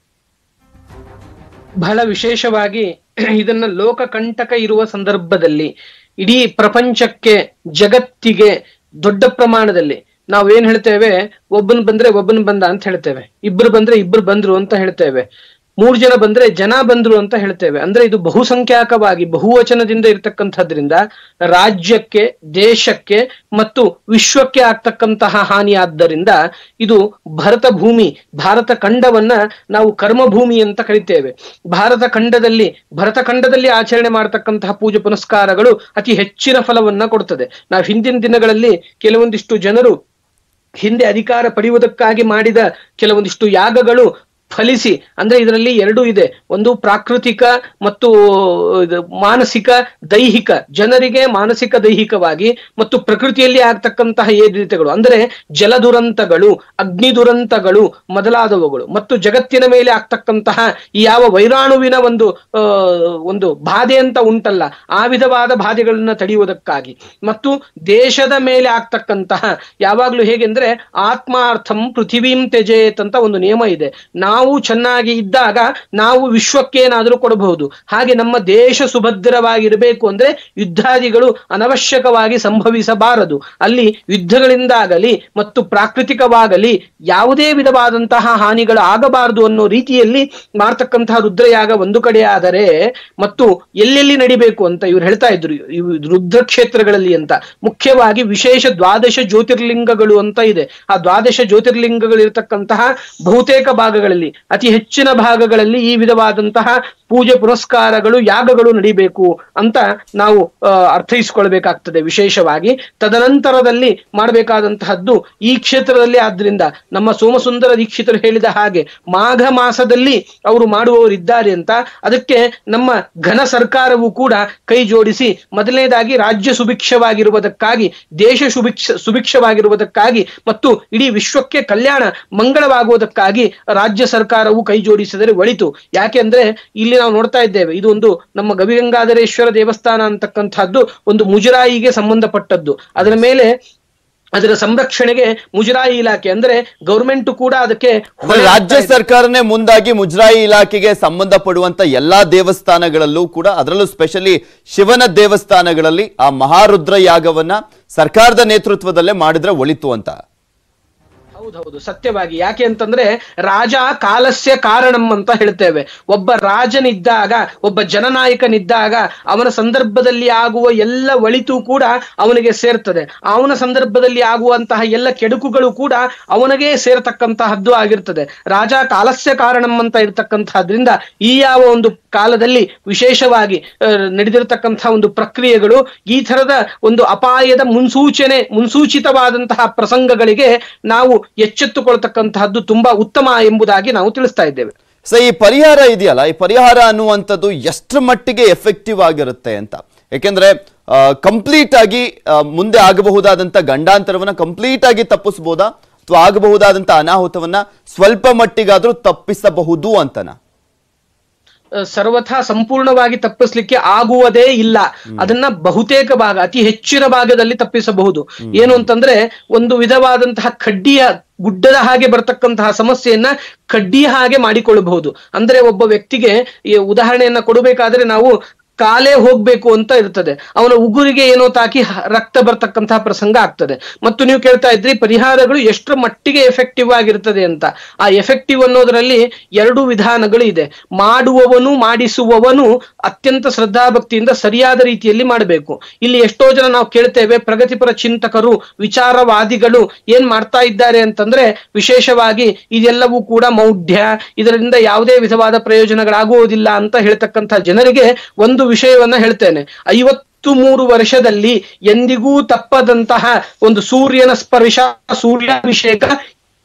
ಬಹಳ ವಿಶೇಷವಾಗಿ ಇದನ್ನ ಲೋಕ ಕಂಟಕ ಇರುವ ಸಂದರ್ಭದಲ್ಲಿ ಇಡೀ ಪ್ರಪಂಚಕ್ಕೆ, ಜಗತ್ತಿಗೆ ದೊಡ್ಡ ಪ್ರಮಾಣದಲ್ಲಿ ನಾವೇನ್ ಹೇಳ್ತೇವೆ, ಒಬ್ಬನ್ ಬಂದ್ರೆ ಒಬ್ಬನ್ ಬಂದ ಅಂತ ಹೇಳ್ತೇವೆ, ಇಬ್ರು ಬಂದ್ರೆ ಇಬ್ರು ಬಂದ್ರು ಅಂತ ಹೇಳ್ತೇವೆ, ಮೂರ್ ಜನ ಬಂದ್ರೆ ಜನ ಬಂದ್ರು ಅಂತ ಹೇಳ್ತೇವೆ. ಅಂದ್ರೆ ಇದು ಬಹುಸಂಖ್ಯಾಕವಾಗಿ ಬಹುವಚನದಿಂದ ಇರ್ತಕ್ಕಂಥದ್ರಿಂದ ರಾಜ್ಯಕ್ಕೆ, ದೇಶಕ್ಕೆ ಮತ್ತು ವಿಶ್ವಕ್ಕೆ ಆಗ್ತಕ್ಕಂತಹ ಹಾನಿ. ಆದ್ದರಿಂದ ಇದು ಭರತ ಭೂಮಿ, ಭಾರತ ಖಂಡವನ್ನ ನಾವು ಕರ್ಮಭೂಮಿ ಅಂತ ಕರಿತೇವೆ. ಭಾರತ ಖಂಡದಲ್ಲಿ ಭರತ ಖಂಡದಲ್ಲಿ ಆಚರಣೆ ಮಾಡತಕ್ಕಂತಹ ಪೂಜೆ ಪುನಸ್ಕಾರಗಳು ಅತಿ ಹೆಚ್ಚಿನ ಫಲವನ್ನ ಕೊಡ್ತದೆ. ನಾವು ಹಿಂದಿನ ದಿನಗಳಲ್ಲಿ ಕೆಲವೊಂದಿಷ್ಟು ಜನರು ಹಿಂದೆ ಅಧಿಕಾರ ಪಡೆಯುವುದಕ್ಕಾಗಿ ಮಾಡಿದ ಕೆಲವೊಂದಿಷ್ಟು ಯಾಗಗಳು ಫಲಿಸಿ, ಅಂದ್ರೆ ಇದರಲ್ಲಿ ಎರಡೂ ಇದೆ, ಒಂದು ಪ್ರಾಕೃತಿಕ ಮತ್ತು ಮಾನಸಿಕ ದೈಹಿಕ, ಜನರಿಗೆ ಮಾನಸಿಕ ದೈಹಿಕವಾಗಿ ಮತ್ತು ಪ್ರಕೃತಿಯಲ್ಲಿ ಆಗ್ತಕ್ಕಂತಹ ಏರಿಳಿತಗಳು, ಅಂದ್ರೆ ಜಲ ದುರಂತಗಳು, ಅಗ್ನಿ ದುರಂತಗಳು ಮೊದಲಾದವುಗಳು, ಮತ್ತು ಜಗತ್ತಿನ ಮೇಲೆ ಆಗ್ತಕ್ಕಂತಹ ಈ ಯಾವ ವೈರಾಣುವಿನ ಒಂದು ಅಹ್ ಒಂದು ಬಾಧೆ ಅಂತ ಉಂಟಲ್ಲ, ಆ ವಿಧವಾದ ಬಾಧೆಗಳನ್ನ ತಡೆಯುವುದಕ್ಕಾಗಿ, ಮತ್ತು ದೇಶದ ಮೇಲೆ ಆಗ್ತಕ್ಕಂತಹ ಯಾವಾಗ್ಲೂ ಹೇಗೆಂದ್ರೆ ಆತ್ಮಾರ್ಥಂ ಪೃಥಿವೀಂ ತ್ಯಜೇತ್ ಅಂತ ಒಂದು ನಿಯಮ ಇದೆ. ನಾವು ಚೆನ್ನಾಗಿ ಇದ್ದಾಗ ನಾವು ವಿಶ್ವಕ್ಕೆ ಏನಾದರೂ ಕೊಡಬಹುದು. ಹಾಗೆ ನಮ್ಮ ದೇಶ ಸುಭದ್ರವಾಗಿರಬೇಕು ಅಂದ್ರೆ ಯುದ್ಧಾದಿಗಳು ಅನವಶ್ಯಕವಾಗಿ ಸಂಭವಿಸಬಾರದು. ಅಲ್ಲಿ ಯುದ್ಧಗಳಿಂದಾಗಲಿ ಮತ್ತು ಪ್ರಾಕೃತಿಕವಾಗಲಿ ಯಾವುದೇ ವಿಧವಾದಂತಹ ಹಾನಿಗಳು ಆಗಬಾರದು ಅನ್ನೋ ರೀತಿಯಲ್ಲಿ ಮಾಡ್ತಕ್ಕಂತಹ ರುದ್ರಯಾಗ ಒಂದು ಕಡೆ ಆದರೆ, ಮತ್ತು ಎಲ್ಲೆಲ್ಲಿ ನಡಿಬೇಕು ಅಂತ ಇವ್ರು ಹೇಳ್ತಾ ಇದ್ರು ರುದ್ರ ಕ್ಷೇತ್ರಗಳಲ್ಲಿ ಅಂತ, ಮುಖ್ಯವಾಗಿ ವಿಶೇಷ ದ್ವಾದಶ ಜ್ಯೋತಿರ್ಲಿಂಗಗಳು ಅಂತ ಇದೆ. ಆ ದ್ವಾದಶ ಜ್ಯೋತಿರ್ಲಿಂಗಗಳು ಇರತಕ್ಕಂತಹ ಬಹುತೇಕ ಭಾಗಗಳಲ್ಲಿ, ಅತಿ ಹೆಚ್ಚಿನ ಭಾಗಗಳಲ್ಲಿ ಈ ವಿಧವಾದಂತಹ ಪೂಜೆ ಪುರಸ್ಕಾರಗಳು, ಯಾಗಗಳು ನಡಿಬೇಕು ಅಂತ ನಾವು ಅರ್ಥೈಸಿಕೊಳ್ಬೇಕಾಗ್ತದೆ ವಿಶೇಷವಾಗಿ. ತದನಂತರದಲ್ಲಿ ಮಾಡಬೇಕಾದಂತಹದ್ದು ಈ ಕ್ಷೇತ್ರದಲ್ಲಿ, ಆದ್ರಿಂದ ನಮ್ಮ ಸೋಮಸುಂದರ ದೀಕ್ಷಿತರು ಹೇಳಿದ ಹಾಗೆ ಮಾಘ ಮಾಸದಲ್ಲಿ ಅವರು ಮಾಡುವವರಿದ್ದಾರೆ ಅಂತ, ಅದಕ್ಕೆ ನಮ್ಮ ಘನ ಸರ್ಕಾರವು ಕೂಡ ಕೈ ಜೋಡಿಸಿ ಮೊದಲನೇದಾಗಿ ರಾಜ್ಯ ಸುಭಿಕ್ಷವಾಗಿರುವುದಕ್ಕಾಗಿ, ದೇಶ ಸುಭಿಕ್ಷ ಸುಭಿಕ್ಷವಾಗಿರುವುದಕ್ಕಾಗಿ ಮತ್ತು ಇಡೀ ವಿಶ್ವಕ್ಕೆ ಕಲ್ಯಾಣ ಮಂಗಳವಾಗುವುದಕ್ಕಾಗಿ ರಾಜ್ಯ ಸರ್ಕಾರವು ಕೈ ಜೋಡಿಸಿದರೆ ಒಳಿತು. ಯಾಕೆ ಅಂದ್ರೆ ಇಲ್ಲಿ ನಾವು ನೋಡ್ತಾ ಇದ್ದೇವೆ, ಇದು ಒಂದು ನಮ್ಮ ಗವಿಗಂಗಾಧರೇಶ್ವರ ದೇವಸ್ಥಾನ ಅಂತಕ್ಕಂಥದ್ದು ಒಂದು ಮುಜರಾಯಿಗೆ ಸಂಬಂಧಪಟ್ಟದ್ದು. ಅದರ ಮೇಲೆ ಅದರ ಸಂರಕ್ಷಣೆಗೆ ಮುಜರಾಯಿ ಇಲಾಖೆ ಅಂದ್ರೆ ಗೌರ್ಮೆಂಟ್ ಕೂಡ ಅದಕ್ಕೆ, ರಾಜ್ಯ ಸರ್ಕಾರನೇ ಮುಂದಾಗಿ ಮುಜರಾಯಿ ಇಲಾಖೆಗೆ ಸಂಬಂಧಪಡುವಂತ ಎಲ್ಲಾ ದೇವಸ್ಥಾನಗಳಲ್ಲೂ ಕೂಡ, ಅದರಲ್ಲೂ ಸ್ಪೆಷಲಿ ಶಿವನ ದೇವಸ್ಥಾನಗಳಲ್ಲಿ ಆ ಮಹಾರುದ್ರ ಯಾಗವನ್ನ ಸರ್ಕಾರದ ನೇತೃತ್ವದಲ್ಲೇ ಮಾಡಿದ್ರೆ ಒಳಿತು ಅಂತ. ಹೌದೌದು, ಸತ್ಯವಾಗಿ. ಯಾಕೆ ಅಂತಂದ್ರೆ ರಾಜ ಕಾಲಸ್ಯ ಕಾರಣಂ ಅಂತ ಹೇಳ್ತೇವೆ. ಒಬ್ಬ ರಾಜನಿದ್ದಾಗ, ಒಬ್ಬ ಜನನಾಯಕನಿದ್ದಾಗ ಅವನ ಸಂದರ್ಭದಲ್ಲಿ ಆಗುವ ಎಲ್ಲ ಒಳಿತು ಕೂಡ ಅವನಿಗೆ ಸೇರ್ತದೆ, ಅವನ ಸಂದರ್ಭದಲ್ಲಿ ಆಗುವಂತಹ ಎಲ್ಲ ಕೆಡುಕುಗಳು ಕೂಡ ಅವನಿಗೆ ಸೇರತಕ್ಕಂತಹದ್ದು ಆಗಿರ್ತದೆ. ರಾಜ ಕಾಲಸ್ಯ ಕಾರಣಂ ಅಂತ ಇರ್ತಕ್ಕಂತಹದ್ರಿಂದ ಈ ಯಾವ ಒಂದು ಕಾಲದಲ್ಲಿ ವಿಶೇಷವಾಗಿ ನಡೆದಿರತಕ್ಕಂತಹ ಒಂದು ಪ್ರಕ್ರಿಯೆಗಳು, ಈ ತರದ ಒಂದು ಅಪಾಯದ ಮುನ್ಸೂಚನೆ ಮುನ್ಸೂಚಿತವಾದಂತಹ ಪ್ರಸಂಗಗಳಿಗೆ ನಾವು ಎಚ್ಚೆತ್ತುಕೊಳ್ತಕ್ಕಂತಹದ್ದು ತುಂಬಾ ಉತ್ತಮ ಎಂಬುದಾಗಿ ನಾವು ತಿಳಿಸ್ತಾ ಇದ್ದೇವೆ. ಸೊ ಈ ಪರಿಹಾರ ಇದೆಯಲ್ಲ, ಈ ಪರಿಹಾರ ಅನ್ನುವಂಥದ್ದು ಎಷ್ಟರ ಮಟ್ಟಿಗೆ ಎಫೆಕ್ಟಿವ್ ಆಗಿರುತ್ತೆ ಅಂತ? ಯಾಕೆಂದ್ರೆ ಕಂಪ್ಲೀಟ್ ಆಗಿ ಮುಂದೆ ಆಗಬಹುದಾದಂತ ಗಂಡಾಂತರವನ್ನ ಕಂಪ್ಲೀಟ್ ಆಗಿ ತಪ್ಪಿಸಬಹುದಾ, ಅಥವಾ ಆಗಬಹುದಾದಂತ ಅನಾಹುತವನ್ನ ಸ್ವಲ್ಪ ಮಟ್ಟಿಗಾದ್ರೂ ತಪ್ಪಿಸಬಹುದು ಅಂತನಾ? ಸರ್ವಥಾ ಸಂಪೂರ್ಣವಾಗಿ ತಪ್ಪಿಸ್ಲಿಕ್ಕೆ ಆಗುವುದೇ ಇಲ್ಲ. ಅದನ್ನ ಬಹುತೇಕ ಭಾಗ, ಅತಿ ಹೆಚ್ಚಿನ ಭಾಗದಲ್ಲಿ ತಪ್ಪಿಸಬಹುದು. ಏನು ಅಂತಂದ್ರೆ ಒಂದು ವಿಧವಾದಂತಹ ಕಡ್ಡಿಯ ಗುಡ್ಡದ ಹಾಗೆ ಬರ್ತಕ್ಕಂತಹ ಸಮಸ್ಯೆಯನ್ನ ಕಡ್ಡಿಯ ಹಾಗೆ ಮಾಡಿಕೊಳ್ಳಬಹುದು. ಅಂದ್ರೆ ಒಬ್ಬ ವ್ಯಕ್ತಿಗೆ ಈ ಉದಾಹರಣೆಯನ್ನ ಕೊಡಬೇಕಾದ್ರೆ ನಾವು ಕಾಲೇ ಹೋಗ್ಬೇಕು ಅಂತ ಇರ್ತದೆ, ಅವನ ಉಗುರಿಗೆ ಏನೋ ತಾಕಿ ರಕ್ತ ಬರ್ತಕ್ಕಂತಹ ಪ್ರಸಂಗ ಆಗ್ತದೆ. ಮತ್ತು ನೀವು ಕೇಳ್ತಾ ಇದ್ರಿ ಪರಿಹಾರಗಳು ಎಷ್ಟರ ಮಟ್ಟಿಗೆ ಎಫೆಕ್ಟಿವ್ ಆಗಿರ್ತದೆ ಅಂತ. ಆ ಎಫೆಕ್ಟಿವ್ ಅನ್ನೋದರಲ್ಲಿ ಎರಡು ವಿಧಾನಗಳು ಇದೆ. ಮಾಡುವವನು ಮಾಡಿಸುವವನು ಅತ್ಯಂತ ಶ್ರದ್ಧಾಭಕ್ತಿಯಿಂದ ಸರಿಯಾದ ರೀತಿಯಲ್ಲಿ ಮಾಡಬೇಕು. ಇಲ್ಲಿ ಎಷ್ಟೋ ಜನ ನಾವು ಕೇಳ್ತೇವೆ, ಪ್ರಗತಿಪರ ಚಿಂತಕರು, ವಿಚಾರವಾದಿಗಳು ಏನ್ ಮಾಡ್ತಾ ಇದ್ದಾರೆ ಅಂತಂದ್ರೆ, ವಿಶೇಷವಾಗಿ ಇದೆಲ್ಲವೂ ಕೂಡ ಮೌಢ್ಯ, ಇದರಿಂದ ಯಾವುದೇ ವಿಧವಾದ ಪ್ರಯೋಜನಗಳಾಗುವುದಿಲ್ಲ ಅಂತ ಹೇಳ್ತಕ್ಕಂಥ ಜನರಿಗೆ ಒಂದು ವಿಷಯವನ್ನ ಹೇಳ್ತೇನೆ. ಐವತ್ತು ಮೂರು ವರ್ಷದಲ್ಲಿ ಎಂದಿಗೂ ತಪ್ಪದಂತಹ ಒಂದು ಸೂರ್ಯನ ಸ್ಪರ್ಶ, ಸೂರ್ಯಾಭಿಷೇಕ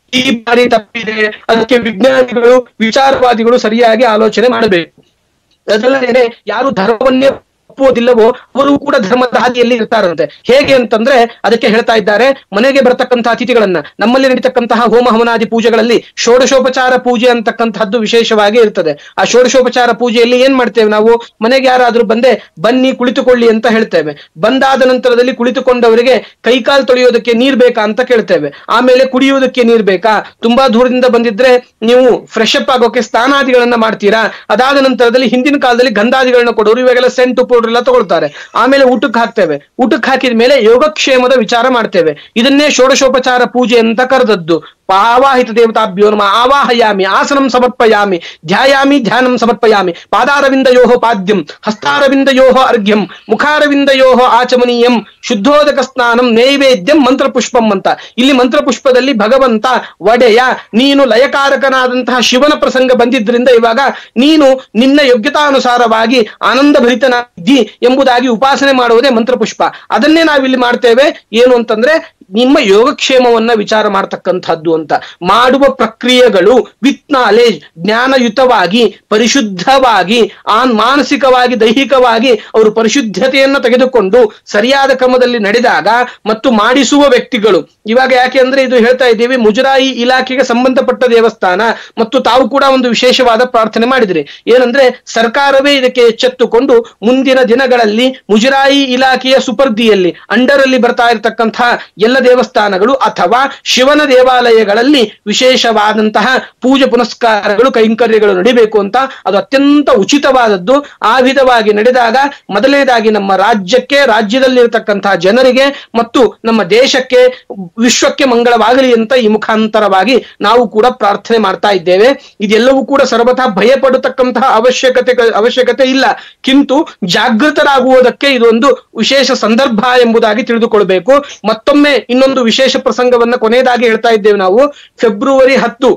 ಈ ಬಾರಿ ತಪ್ಪಿದೆ, ಅದಕ್ಕೆ ವಿಜ್ಞಾನಿಗಳು ವಿಚಾರವಾದಿಗಳು ಸರಿಯಾಗಿ ಆಲೋಚನೆ ಮಾಡಬೇಕು. ಅದಲ್ಲದೆ ಯಾರು ಧರ್ಮವನ್ನೇ ಒಪ್ಪುವುದಿಲ್ಲವೋ ಅವರು ಕೂಡ ಧರ್ಮದ ಹಾದಿಯಲ್ಲಿ ಇರ್ತಾರಂತೆ. ಹೇಗೆ ಅಂತಂದ್ರೆ ಅದಕ್ಕೆ ಹೇಳ್ತಾ ಇದ್ದಾರೆ, ಮನೆಗೆ ಬರತಕ್ಕಂತಹ ಅತಿಥಿಗಳನ್ನ ನಮ್ಮಲ್ಲಿ ನಡೀತಕ್ಕಂತಹ ಹೋಮ ಹವನಾದಿ ಪೂಜೆಗಳಲ್ಲಿ ಷೋಡಶೋಪಚಾರ ಪೂಜೆ ಅಂತಕ್ಕಂತಹದ್ದು ವಿಶೇಷವಾಗಿ ಇರ್ತದೆ. ಆ ಷೋಡಶೋಪಚಾರ ಪೂಜೆಯಲ್ಲಿ ಏನ್ ಮಾಡ್ತೇವೆ ನಾವು, ಮನೆಗೆ ಯಾರಾದ್ರೂ ಬಂದೆ ಬನ್ನಿ ಕುಳಿತುಕೊಳ್ಳಿ ಅಂತ ಹೇಳ್ತೇವೆ. ಬಂದಾದ ನಂತರದಲ್ಲಿ ಕುಳಿತುಕೊಂಡವರಿಗೆ ಕೈಕಾಲು ತೊಳೆಯೋದಕ್ಕೆ ನೀರ್ ಬೇಕಾ ಅಂತ ಕೇಳ್ತೇವೆ. ಆಮೇಲೆ ಕುಡಿಯೋದಕ್ಕೆ ನೀರ್ ಬೇಕಾ, ತುಂಬಾ ದೂರದಿಂದ ಬಂದಿದ್ರೆ ನೀವು ಫ್ರೆಶ್ ಅಪ್ ಆಗೋಕೆ ಸ್ನಾನಾದಿಗಳನ್ನ ಮಾಡ್ತೀರಾ. ಅದಾದ ನಂತರದಲ್ಲಿ ಹಿಂದಿನ ಕಾಲದಲ್ಲಿ ಗಂಧಾದಿಗಳನ್ನ ಕೊಡೋರು, ಇವಾಗೆಲ್ಲ ಸೆಂಟು ಪೌಡರ್ ಎಲ್ಲ ತಗೊಳ್ತಾರೆ. ಆಮೇಲೆ ಊಟಕ್ಕೆ ಹಾಕ್ತೇವೆ. ಊಟಕ್ಕೆ ಹಾಕಿದ ಮೇಲೆ ಯೋಗಕ್ಷೇಮದ ವಿಚಾರ ಮಾಡ್ತೇವೆ. ಇದನ್ನೇ ಷೋಡಶೋಪಚಾರ ಪೂಜೆ ಅಂತ ಕರೆದದ್ದು. ಆವಾಹಿತ ದೇವತಾಭ್ಯೋ ನಮಃ ಆವಾಹಯಾಮಿ ಆಸನಂ ಸಮರ್ಪಯಾಮಿ ಧ್ಯಾಯಾಮಿ ಧ್ಯಾನಂ ಸಮರ್ಪಯಾಮಿ ಪಾದಾರವಿಂದಯೋಃ ಪಾದ್ಯಂ ಹಸ್ತಾರವಿಂದಯೋಃ ಅರ್ಘ್ಯಂ ಮುಖಾರವಿಂದಯೋಃ ಆಚಮನೀಯಂ ಶುದ್ಧೋದಕ ಸ್ನಾನಂ ನೈವೇದ್ಯಂ ಮಂತ್ರಪುಷ್ಪಂ ಅಂತ. ಇಲ್ಲಿ ಮಂತ್ರಪುಷ್ಪದಲ್ಲಿ ಭಗವಂತ ಒಡೆಯ, ನೀನು ಲಯಕಾರಕನಾದಂತಹ ಶಿವನ ಪ್ರಸಂಗ ಬಂದಿದ್ರಿಂದ ಇವಾಗ ನೀನು ನಿನ್ನ ಯೋಗ್ಯತಾನುಸಾರವಾಗಿ ಆನಂದ ಭರಿತನಾಗಿ ಎಂಬುದಾಗಿ ಉಪಾಸನೆ ಮಾಡುವುದೇ ಮಂತ್ರಪುಷ್ಪ. ಅದನ್ನೇ ನಾವಿಲ್ಲಿ ಮಾಡ್ತೇವೆ. ಏನು ಅಂತಂದ್ರೆ ನಿಮ್ಮ ಯೋಗಕ್ಷೇಮವನ್ನ ವಿಚಾರ ಮಾಡ್ತಕ್ಕಂಥದ್ದು ಅಂತ. ಮಾಡುವ ಪ್ರಕ್ರಿಯೆಗಳು ವಿತ್ ನಾಲೆಜ್, ಜ್ಞಾನಯುತವಾಗಿ ಪರಿಶುದ್ಧವಾಗಿ ಆನ್ ಮಾನಸಿಕವಾಗಿ ದೈಹಿಕವಾಗಿ ಅವರು ಪರಿಶುದ್ಧತೆಯನ್ನ ತೆಗೆದುಕೊಂಡು ಸರಿಯಾದ ಕ್ರಮದಲ್ಲಿ ನಡೆದಾಗ ಮತ್ತು ಮಾಡಿಸುವ ವ್ಯಕ್ತಿಗಳು. ಇವಾಗ ಯಾಕೆ ಅಂದ್ರೆ ಇದು ಹೇಳ್ತಾ ಇದ್ದೀವಿ, ಮುಜರಾಯಿ ಇಲಾಖೆಗೆ ಸಂಬಂಧಪಟ್ಟ ದೇವಸ್ಥಾನ ಮತ್ತು ತಾವು ಕೂಡ ಒಂದು ವಿಶೇಷವಾದ ಪ್ರಾರ್ಥನೆ ಮಾಡಿದ್ರಿ. ಏನಂದ್ರೆ ಸರ್ಕಾರವೇ ಇದಕ್ಕೆ ಎಚ್ಚೆತ್ತುಕೊಂಡು ಮುಂದಿನ ದಿನಗಳಲ್ಲಿ ಮುಜರಾಯಿ ಇಲಾಖೆಯ ಸುಪರ್ದಿಯಲ್ಲಿ ಅಂಡರ್ ಅಲ್ಲಿ ಬರ್ತಾ ಇರತಕ್ಕಂತಹ ಎಲ್ಲ ದೇವಸ್ಥಾನಗಳು ಅಥವಾ ಶಿವನ ದೇವಾಲಯಗಳಲ್ಲಿ ವಿಶೇಷವಾದಂತಹ ಪೂಜೆ ಪುನಸ್ಕಾರಗಳು ಕೈಂಕರ್ಯಗಳು ನಡಿಬೇಕು ಅಂತ. ಅದು ಅತ್ಯಂತ ಉಚಿತವಾದದ್ದು. ಆ ವಿಧವಾಗಿ ನಡೆದಾಗ ಮೊದಲನೇದಾಗಿ ನಮ್ಮ ರಾಜ್ಯಕ್ಕೆ, ರಾಜ್ಯದಲ್ಲಿರತಕ್ಕಂತಹ ಜನರಿಗೆ ಮತ್ತು ನಮ್ಮ ದೇಶಕ್ಕೆ, ವಿಶ್ವಕ್ಕೆ ಮಂಗಳವಾಗಲಿ ಅಂತ ಈ ಮುಖಾಂತರವಾಗಿ ನಾವು ಕೂಡ ಪ್ರಾರ್ಥನೆ ಮಾಡ್ತಾ ಇದ್ದೇವೆ. ಇದೆಲ್ಲವೂ ಕೂಡ ಸರ್ವಥಾ ಭಯ ಪಡತಕ್ಕಂತಹ ಅವಶ್ಯಕತೆ ಅವಶ್ಯಕತೆ ಇಲ್ಲ. ಕಿಂತು ಜಾಗೃತರಾಗುವುದಕ್ಕೆ ಇದೊಂದು ವಿಶೇಷ ಸಂದರ್ಭ ಎಂಬುದಾಗಿ ತಿಳಿದುಕೊಳ್ಬೇಕು. ಮತ್ತೊಮ್ಮೆ ಇನ್ನೊಂದು ವಿಶೇಷ ಪ್ರಸಂಗವನ್ನ ಕೊನೆಯದಾಗಿ ಹೇಳ್ತಾ ಇದ್ದೇವೆ ನಾವು. ಫೆಬ್ರವರಿ ಹತ್ತು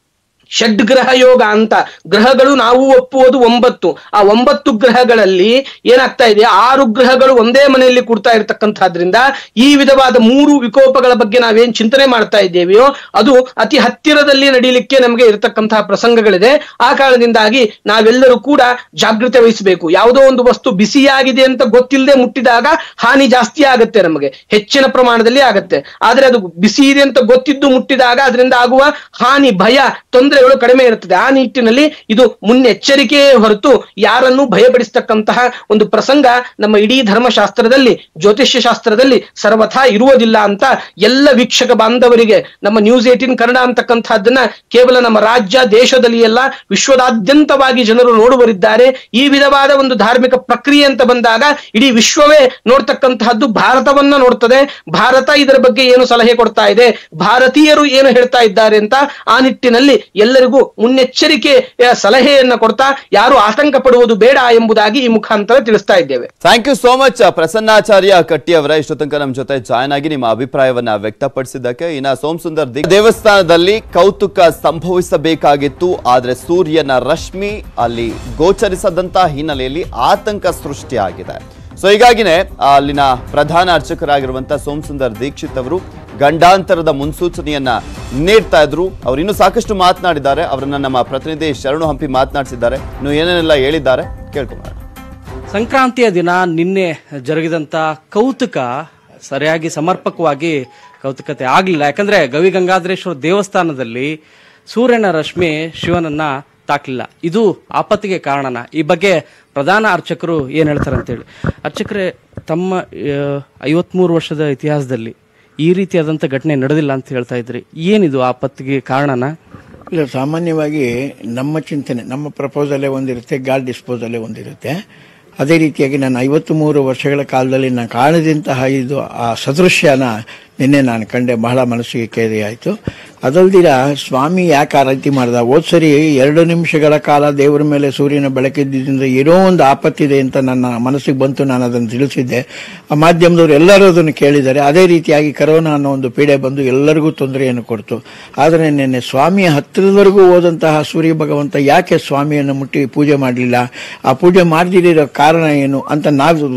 ಷಡ್ಗ್ರಹ ಯೋಗ ಅಂತ. ಗ್ರಹಗಳು ನಾವು ಒಪ್ಪುವುದು ಒಂಬತ್ತು. ಆ ಒಂಬತ್ತು ಗ್ರಹಗಳಲ್ಲಿ ಏನಾಗ್ತಾ ಇದೆ, ಆರು ಗ್ರಹಗಳು ಒಂದೇ ಮನೆಯಲ್ಲಿ ಕೂಡ್ತಾ ಇರತಕ್ಕಂಥದ್ರಿಂದ ಈ ವಿಧವಾದ ಮೂರು ವಿಕೋಪಗಳ ಬಗ್ಗೆ ನಾವೇನ್ ಚಿಂತನೆ ಮಾಡ್ತಾ ಇದ್ದೇವೆಯೋ ಅದು ಅತಿ ಹತ್ತಿರದಲ್ಲಿ ನಡೀಲಿಕ್ಕೆ ನಮಗೆ ಇರತಕ್ಕಂತಹ ಪ್ರಸಂಗಗಳಿದೆ. ಆ ಕಾರಣದಿಂದಾಗಿ ನಾವೆಲ್ಲರೂ ಕೂಡ ಜಾಗೃತಿ ವಹಿಸಬೇಕು. ಯಾವುದೋ ಒಂದು ವಸ್ತು ಬಿಸಿಯಾಗಿದೆ ಅಂತ ಗೊತ್ತಿಲ್ಲದೆ ಮುಟ್ಟಿದಾಗ ಹಾನಿ ಜಾಸ್ತಿ ಆಗುತ್ತೆ, ನಮಗೆ ಹೆಚ್ಚಿನ ಪ್ರಮಾಣದಲ್ಲಿ ಆಗತ್ತೆ. ಆದ್ರೆ ಅದು ಬಿಸಿ ಇದೆ ಅಂತ ಗೊತ್ತಿದ್ದು ಮುಟ್ಟಿದಾಗ ಅದರಿಂದ ಆಗುವ ಹಾನಿ, ಭಯ, ತೊಂದರೆ ಕಡಿಮೆ ಇರುತ್ತದೆ. ಆ ನಿಟ್ಟಿನಲ್ಲಿ ಇದು ಮುನ್ನೆಚ್ಚರಿಕೆಯೇ ಹೊರತು ಯಾರನ್ನು ಭಯಪಡಿಸತಕ್ಕಂತಹ ಒಂದು ಪ್ರಸಂಗ ನಮ್ಮ ಇಡೀ ಧರ್ಮಶಾಸ್ತ್ರದಲ್ಲಿ, ಜ್ಯೋತಿಷ್ಯ ಶಾಸ್ತ್ರದಲ್ಲಿ ಸರ್ವಥಾ ಇರುವುದಿಲ್ಲ ಅಂತ ಎಲ್ಲ ವೀಕ್ಷಕ ಬಾಂಧವರಿಗೆ ನಮ್ಮ ನ್ಯೂಸ್ ಏಟೀನ್ ಕನ್ನಡ ಅಂತಕ್ಕಂಥದ್ದನ್ನ ಕೇವಲ ನಮ್ಮ ರಾಜ್ಯ ದೇಶದಲ್ಲಿ ಎಲ್ಲ ವಿಶ್ವದಾದ್ಯಂತವಾಗಿ ಜನರು ನೋಡುವರಿದ್ದಾರೆ. ಈ ವಿಧವಾದ ಒಂದು ಧಾರ್ಮಿಕ ಪ್ರಕ್ರಿಯೆ ಅಂತ ಬಂದಾಗ ಇಡೀ ವಿಶ್ವವೇ ನೋಡ್ತಕ್ಕಂತಹದ್ದು ಭಾರತವನ್ನ ನೋಡ್ತದೆ. ಭಾರತ ಇದರ ಬಗ್ಗೆ ಏನು ಸಲಹೆ ಕೊಡ್ತಾ ಇದೆ, ಭಾರತೀಯರು ಏನು ಹೇಳ್ತಾ ಇದ್ದಾರೆ ಅಂತ ಆ ನಿಟ್ಟಿನಲ್ಲಿ ಎಲ್ಲರಿಗೂ ಮುನ್ನೆಚ್ಚರಿಕೆ ಸಲಹೆಯನ್ನ ಕೊಡ್ತಾ ಯಾರು ಆತಂಕ ಪಡುವುದು ಬೇಡ ಎಂಬುದಾಗಿ ಈ ಮುಖಾಂತರ ತಿಳಿಸ್ತಾ ಇದ್ದೇವೆ. Thank you so much Prasannacharya Katti ಅವರ ಇಷ್ಟು ತನಕ ನಮ್ಮ ಜೊತೆ ಜಾಯ್ನ್ ಆಗಿ ನಿಮ್ಮ ಅಭಿಪ್ರಾಯವನ್ನ ವ್ಯಕ್ತಪಡಿಸಿದ್ದಕ್ಕೆ. ಇನ್ನ ಸೋಮಸುಂದರ್ ದೇವಸ್ಥಾನದಲ್ಲಿ ಕೌತುಕ ಸಂಭವಿಸಬೇಕಾಗಿತ್ತು, ಆದ್ರೆ ಸೂರ್ಯನ ರಶ್ಮಿ ಅಲ್ಲಿ ಗೋಚರಿಸದಂತ ಹಿನ್ನೆಲೆಯಲ್ಲಿ ಆತಂಕ ಸೃಷ್ಟಿಯಾಗಿದೆ. ಸೊ ಹೀಗಾಗಿನೇ ಅಲ್ಲಿನ ಪ್ರಧಾನ ಅರ್ಚಕರಾಗಿರುವಂತಹ ಸೋಮಸುಂದರ್ ದೀಕ್ಷಿತ್ ಅವರು ಗಂಡಾಂತರದ ಮುನ್ಸೂಚನೆಯನ್ನ ನೀಡ್ತಾ ಇದ್ರು. ಅವ್ರು ಇನ್ನೂ ಸಾಕಷ್ಟು ಮಾತನಾಡಿದ್ದಾರೆ. ಅವರನ್ನ ನಮ್ಮ ಪ್ರತಿನಿಧಿ ಶರಣು ಹಂಪಿ ಮಾತನಾಡಿಸಿದ್ದಾರೆ. ಇನ್ನು ಏನೇನೆಲ್ಲ ಹೇಳಿದ್ದಾರೆ ಕೇಳ್ಕೊಂಡ್ರೆ. ಸಂಕ್ರಾಂತಿಯ ದಿನ ನಿನ್ನೆ ಜರುಗಿದಂತ ಕೌತುಕ ಸರಿಯಾಗಿ ಸಮರ್ಪಕವಾಗಿ ಕೌತುಕತೆ ಆಗ್ಲಿಲ್ಲ. ಯಾಕಂದ್ರೆ ಗವಿ ಗಂಗಾಧರೇಶ್ವರ ದೇವಸ್ಥಾನದಲ್ಲಿ ಸೂರ್ಯನ ರಶ್ಮಿ ಶಿವನನ್ನ ತಾಕ್ಲಿಲ್ಲ. ಇದು ಆಪತ್ತಿಗೆ ಕಾರಣನ. ಈ ಬಗ್ಗೆ ಪ್ರಧಾನ ಅರ್ಚಕರು ಏನ್ ಹೇಳ್ತಾರೆ ಅಂತೇಳಿ. ಅರ್ಚಕರೇ, ತಮ್ಮ ಐವತ್ಮೂರು ವರ್ಷದ ಇತಿಹಾಸದಲ್ಲಿ ಈ ರೀತಿಯಾದಂಥ ಘಟನೆ ನಡೆದಿಲ್ಲ ಅಂತ ಹೇಳ್ತಾ ಇದ್ರಿ. ಏನಿದು ಆಪತ್ತಿಗೆ ಕಾರಣನ? ಇಲ್ಲ, ಸಾಮಾನ್ಯವಾಗಿ ನಮ್ಮ ಚಿಂತನೆ, ನಮ್ಮ ಪ್ರಪೋಸಲೇ ಒಂದಿರುತ್ತೆ, ಗಾಡ್ ಡಿಸ್ಪೋಸಲೇ ಒಂದಿರುತ್ತೆ. ಅದೇ ರೀತಿಯಾಗಿ ನಾನು ಐವತ್ತು ಮೂರು ವರ್ಷಗಳ ಕಾಲದಲ್ಲಿ ನಾನು ಕಾಣದಂತಹ ಇದು ಆ ಸದೃಶ್ಯನ ನಿನ್ನೆ ನಾನು ಕಂಡೆ. ಬಹಳ ಮನಸ್ಸಿಗೆ ಕೇರಿ ಆಯಿತು. ಅದಲ್ದಿರ ಸ್ವಾಮಿ ಯಾಕೆ ಆ ರೀತಿ ಮಾಡ್ದ, ಹೋದ್ಸರಿ ಎರಡು ನಿಮಿಷಗಳ ಕಾಲ ದೇವರ ಮೇಲೆ ಸೂರ್ಯನ ಬೆಳಕಿದ್ದರಿಂದ ಏನೋ ಒಂದು ಆಪತ್ತಿದೆ ಅಂತ ನನ್ನ ಮನಸ್ಸಿಗೆ ಬಂತು. ನಾನು ಅದನ್ನು ತಿಳಿಸಿದ್ದೆ. ಆ ಮಾಧ್ಯಮದವರು ಎಲ್ಲರೂ ಅದನ್ನು ಕೇಳಿದ್ದಾರೆ. ಅದೇ ರೀತಿಯಾಗಿ ಕರೋನಾ ಅನ್ನೋ ಒಂದು ಪೀಡೆ ಬಂದು ಎಲ್ಲರಿಗೂ ತೊಂದರೆಯನ್ನು ಕೊಡ್ತು. ಆದರೆ ನಿನ್ನೆ ಸ್ವಾಮಿಯ ಹತ್ತಿರದವರೆಗೂ ಹೋದಂತಹ ಸೂರ್ಯ ಭಗವಂತ ಯಾಕೆ ಸ್ವಾಮಿಯನ್ನು ಮುಟ್ಟಿ ಪೂಜೆ ಮಾಡಲಿಲ್ಲ, ಆ ಪೂಜೆ ಮಾಡದಿರೋ ಕಾರಣ ಏನು ಅಂತ ನಾವು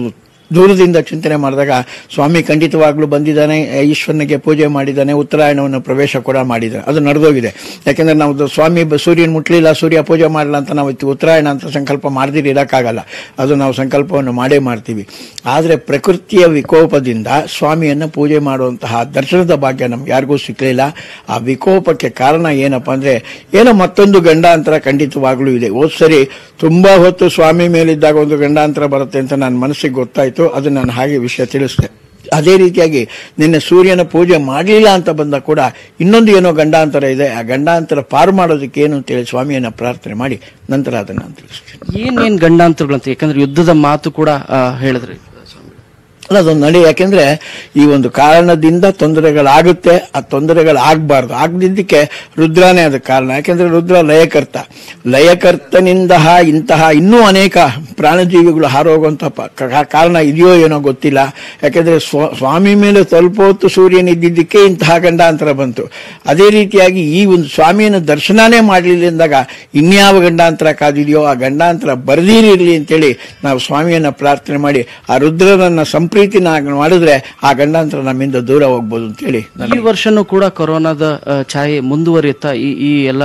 ದೂರದಿಂದ ಚಿಂತನೆ ಮಾಡಿದಾಗ ಸ್ವಾಮಿ ಖಂಡಿತವಾಗ್ಲೂ ಬಂದಿದ್ದಾನೆ, ಈಶ್ವರನಿಗೆ ಪೂಜೆ ಮಾಡಿದ್ದಾನೆ, ಉತ್ತರಾಯಣವನ್ನು ಪ್ರವೇಶ ಕೂಡ ಮಾಡಿದ್ದಾನೆ. ಅದು ನಡೆದೋಗಿದೆ. ಯಾಕೆಂದರೆ ನಾವು ಸ್ವಾಮಿ ಸೂರ್ಯನ ಮುಟ್ಲಿಲ್ಲ, ಸೂರ್ಯ ಪೂಜೆ ಮಾಡಲ್ಲ ಅಂತ ನಾವು ಉತ್ತರಾಯಣ ಅಂತ ಸಂಕಲ್ಪ ಮಾಡದಿರಿ ಇರೋಕ್ಕಾಗಲ್ಲ. ಅದು ನಾವು ಸಂಕಲ್ಪವನ್ನು ಮಾಡೇ ಮಾಡ್ತೀವಿ. ಆದರೆ ಪ್ರಕೃತಿಯ ವಿಕೋಪದಿಂದ ಸ್ವಾಮಿಯನ್ನು ಪೂಜೆ ಮಾಡುವಂತಹ ದರ್ಶನದ ಭಾಗ್ಯ ನಮ್ಗೆ ಯಾರಿಗೂ ಸಿಕ್ಕಲಿಲ್ಲ. ಆ ವಿಕೋಪಕ್ಕೆ ಕಾರಣ ಏನಪ್ಪ ಅಂದರೆ ಏನೋ ಮತ್ತೊಂದು ಗಂಡಾಂತರ ಖಂಡಿತವಾಗ್ಲೂ ಇದೆ. ಹೋದ ಸರಿ ತುಂಬ ಹೊತ್ತು ಸ್ವಾಮಿ ಮೇಲಿದ್ದಾಗ ಒಂದು ಗಂಡಾಂತರ ಬರುತ್ತೆ ಅಂತ ನನ್ನ ಮನಸ್ಸಿಗೆ ಗೊತ್ತಾಯಿತು. ಅದು ನಾನು ಹಾಗೆ ವಿಷಯ ತಿಳಿಸಿದೆ. ಅದೇ ರೀತಿಯಾಗಿ ನಿನ್ನೆ ಸೂರ್ಯನ ಪೂಜೆ ಮಾಡಲಿಲ್ಲ ಅಂತ ಬಂದಾಗ ಕೂಡ ಇನ್ನೊಂದು ಏನೋ ಗಂಡಾಂತರ ಇದೆ. ಆ ಗಂಡಾಂತರ ಪಾರು ಮಾಡೋದಕ್ಕೆ ಏನು ಅಂತೇಳಿ ಸ್ವಾಮಿಯನ್ನ ಪ್ರಾರ್ಥನೆ ಮಾಡಿ ನಂತರ ಅದನ್ನು ನಾನು ತಿಳಿಸ್ತೀನಿ. ಏನೇನು ಗಂಡಾಂತರಗಳಂತ, ಯಾಕಂದ್ರೆ ಯುದ್ಧದ ಮಾತು ಕೂಡ ಹೇಳಿದ್ರಿ. ಅಲ್ಲ, ಅದೊಂದು ನಡೆ. ಯಾಕೆಂದ್ರೆ ಈ ಒಂದು ಕಾರಣದಿಂದ ತೊಂದರೆಗಳಾಗುತ್ತೆ. ಆ ತೊಂದರೆಗಳಾಗಬಾರ್ದು. ಆಗದಿದ್ದಕ್ಕೆ ರುದ್ರನೇ ಅದಕ್ಕೆ ಕಾರಣ. ಯಾಕೆಂದ್ರೆ ರುದ್ರ ಲಯಕರ್ತ. ಲಯಕರ್ತನಿಂದ ಇಂತಹ ಇನ್ನೂ ಅನೇಕ ಪ್ರಾಣಜೀವಿಗಳು ಹಾರೋಗುವಂಥ ಕಾರಣ ಇದೆಯೋ ಏನೋ ಗೊತ್ತಿಲ್ಲ. ಯಾಕೆಂದ್ರೆ ಸ್ವಾಮಿ ಮೇಲೆ ಸ್ವಲ್ಪ ಹೊತ್ತು ಸೂರ್ಯನ ಇದ್ದಿದ್ದಕ್ಕೆ ಇಂತಹ ಗಂಡಾಂತರ ಬಂತು. ಅದೇ ರೀತಿಯಾಗಿ ಈ ಒಂದು ಸ್ವಾಮಿಯನ್ನು ದರ್ಶನನೇ ಮಾಡಲಿಲ್ಲ ಅಂದಾಗ ಇನ್ಯಾವ ಗಂಡಾಂತರ ಕಾದಿದೆಯೋ ಆ ಗಂಡಾಂತರ ಬರದಿರಲಿ ಅಂತೇಳಿ ನಾವು ಸ್ವಾಮಿಯನ್ನ ಪ್ರಾರ್ಥನೆ ಮಾಡಿ ಆ ರುದ್ರನನ್ನ ಸಂಪ್ರೀತಿ ಮಾಡಿದ್ರೆ ಆ ಗಂಡಾಂತರ ನಮ್ಮಿಂದ ದೂರ ಹೋಗ್ಬೋದು ಅಂತೇಳಿ. ಈ ವರ್ಷನೂ ಕೂಡ ಕೊರೋನಾದ ಛಾಯೆ ಮುಂದುವರಿಯುತ್ತಾ ಈ ಈ ಎಲ್ಲ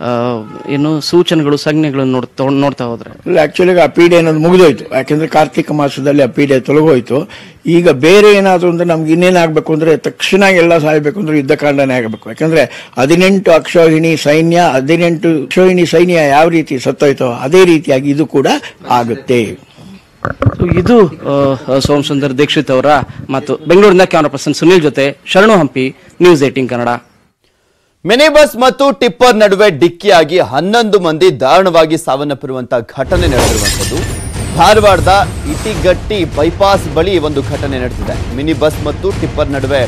ಏನು ಸೂಚನೆಗಳು ಸಂಜ್ಞೆಗಳನ್ನು ನೋಡ್ತಾ ನೋಡ್ತಾ ಹೋದ್ರೆ ಆಕ್ಚುಲಿ ಆ ಪೀಡೆ ಅನ್ನೋದು ಮುಗಿದೋಯ್ತು. ಯಾಕೆಂದ್ರೆ ಕಾರ್ತಿಕ ಮಾಸದಲ್ಲಿ ಆ ಪೀಡೆ ತೊಲಗೋಯ್ತು. ಈಗ ಬೇರೆ ಏನಾದ್ರು ಅಂದ್ರೆ ನಮ್ಗೆ ಇನ್ನೇನಾಗಬೇಕು ಅಂದ್ರೆ ತಕ್ಷಣ ಎಲ್ಲ ಸಾಯಬೇಕು ಅಂದ್ರೆ ಯುದ್ಧ ಕಾಂಡನೇ ಆಗಬೇಕು. ಯಾಕಂದ್ರೆ ಹದಿನೆಂಟು ಅಕ್ಷೋಹಿಣಿ ಸೈನ್ಯ ಹದಿನೆಂಟು ಅಕ್ಷೋಹಿಣಿ ಸೈನ್ಯ ಯಾವ ರೀತಿ ಸತ್ತೋಯ್ತೋ ಅದೇ ರೀತಿಯಾಗಿ ಇದು ಕೂಡ ಆಗುತ್ತೆ. ಇದು ಸೋಮಸುಂದರ್ ದೀಕ್ಷಿತ್ ಅವರ ಮತ್ತು ಬೆಂಗಳೂರಿನ ಕ್ಯಾಮರಾ ಪರ್ಸನ್ ಸುನಿಲ್ ಜೊತೆ Sharanu Hampi, news eighteen Kannada. Mini bus ಮತ್ತು ಟಿಪ್ಪರ್ ನಡುವೆ ಡಿಕ್ಕಿಯಾಗಿ ಹನ್ನೊಂದು ಮಂದಿ ದಾರುಣವಾಗಿ ಸಾವನ್ನಪ್ಪಿರುವಂತಹ ಘಟನೆ ನಡೆದಿರುವಂತದ್ದು ಧಾರವಾಡದ ಇಟಿಗಟ್ಟಿ ಬೈಪಾಸ್ ಬಳಿ ಒಂದು ಘಟನೆ ನಡೆದಿದೆ. ಮಿನಿ ಬಸ್ ಮತ್ತು ಟಿಪ್ಪರ್ ನಡುವೆ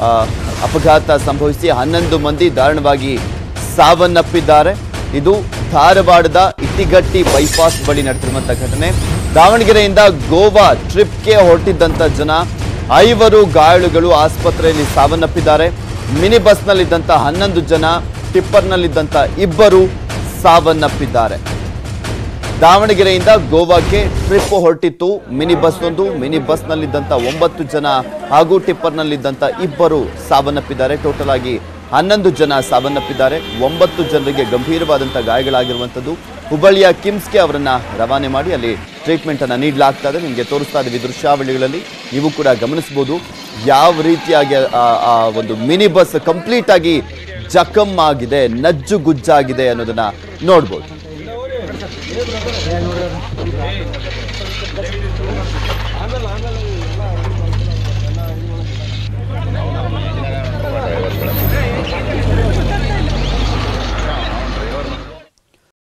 ಅಪಘಾತ ಸಂಭವಿಸಿ ಹನ್ನೊಂದು ಮಂದಿ ದಾರುಣವಾಗಿ ಸಾವನ್ನಪ್ಪಿದ್ದಾರೆ. ಇದು ಧಾರವಾಡದ ಇಟಿಗಟ್ಟಿ ಬೈಪಾಸ್ ಬಳಿ ನಡೆದಿರುವಂತಹ ಘಟನೆ. ದಾವಣಗೆರೆಯಿಂದ ಗೋವಾ ಟ್ರಿಪ್ಗೆ ಹೊರಟಿದ್ದಂತ ಜನ ಐವರು ಗಾಯಾಳುಗಳು ಆಸ್ಪತ್ರೆಯಲ್ಲಿ ಸಾವನ್ನಪ್ಪಿದ್ದಾರೆ. ಮಿನಿ ಬಸ್ನಲ್ಲಿದ್ದಂಥ ಹನ್ನೊಂದು ಜನ, ಟಿಪ್ಪರ್ನಲ್ಲಿದ್ದಂಥ ಇಬ್ಬರು ಸಾವನ್ನಪ್ಪಿದ್ದಾರೆ. ದಾವಣಗೆರೆಯಿಂದ ಗೋವಾಕ್ಕೆ ಟ್ರಿಪ್ ಹೊರಟಿತ್ತು ಮಿನಿ ಬಸ್ ಒಂದು. ಮಿನಿ ಬಸ್ನಲ್ಲಿದ್ದಂಥ ಒಂಬತ್ತು ಜನ ಹಾಗೂ ಟಿಪ್ಪರ್ನಲ್ಲಿದ್ದಂಥ ಇಬ್ಬರು ಸಾವನ್ನಪ್ಪಿದ್ದಾರೆ. ಟೋಟಲ್ ಆಗಿ ಹನ್ನೊಂದು ಜನ ಸಾವನ್ನಪ್ಪಿದ್ದಾರೆ. ಒಂಬತ್ತು ಜನರಿಗೆ ಗಂಭೀರವಾದಂಥ ಗಾಯಗಳಾಗಿರುವಂಥದ್ದು. ಹುಬ್ಬಳ್ಳಿಯ ಕಿಮ್ಸ್ಗೆ ಅವರನ್ನ ರವಾನೆ ಮಾಡಿ ಅಲ್ಲಿ ಟ್ರೀಟ್ಮೆಂಟ್ ಅನ್ನು ನೀಡಲಾಗ್ತಾ ಇದೆ. ನಿಮಗೆ ತೋರಿಸ್ತಾ ಇದ್ದೀವಿ ದೃಶ್ಯಾವಳಿಗಳಲ್ಲಿ, ನೀವು ಕೂಡ ಗಮನಿಸಬಹುದು ಯಾವ ರೀತಿಯಾಗಿ ಆ ಒಂದು ಮಿನಿ ಬಸ್ ಕಂಪ್ಲೀಟ್ ಆಗಿ ಜಖಮ್ ಆಗಿದೆ, ನಜ್ಜು ಗುಜ್ಜಾಗಿದೆ ಅನ್ನೋದನ್ನ ನೋಡ್ಬೋದು.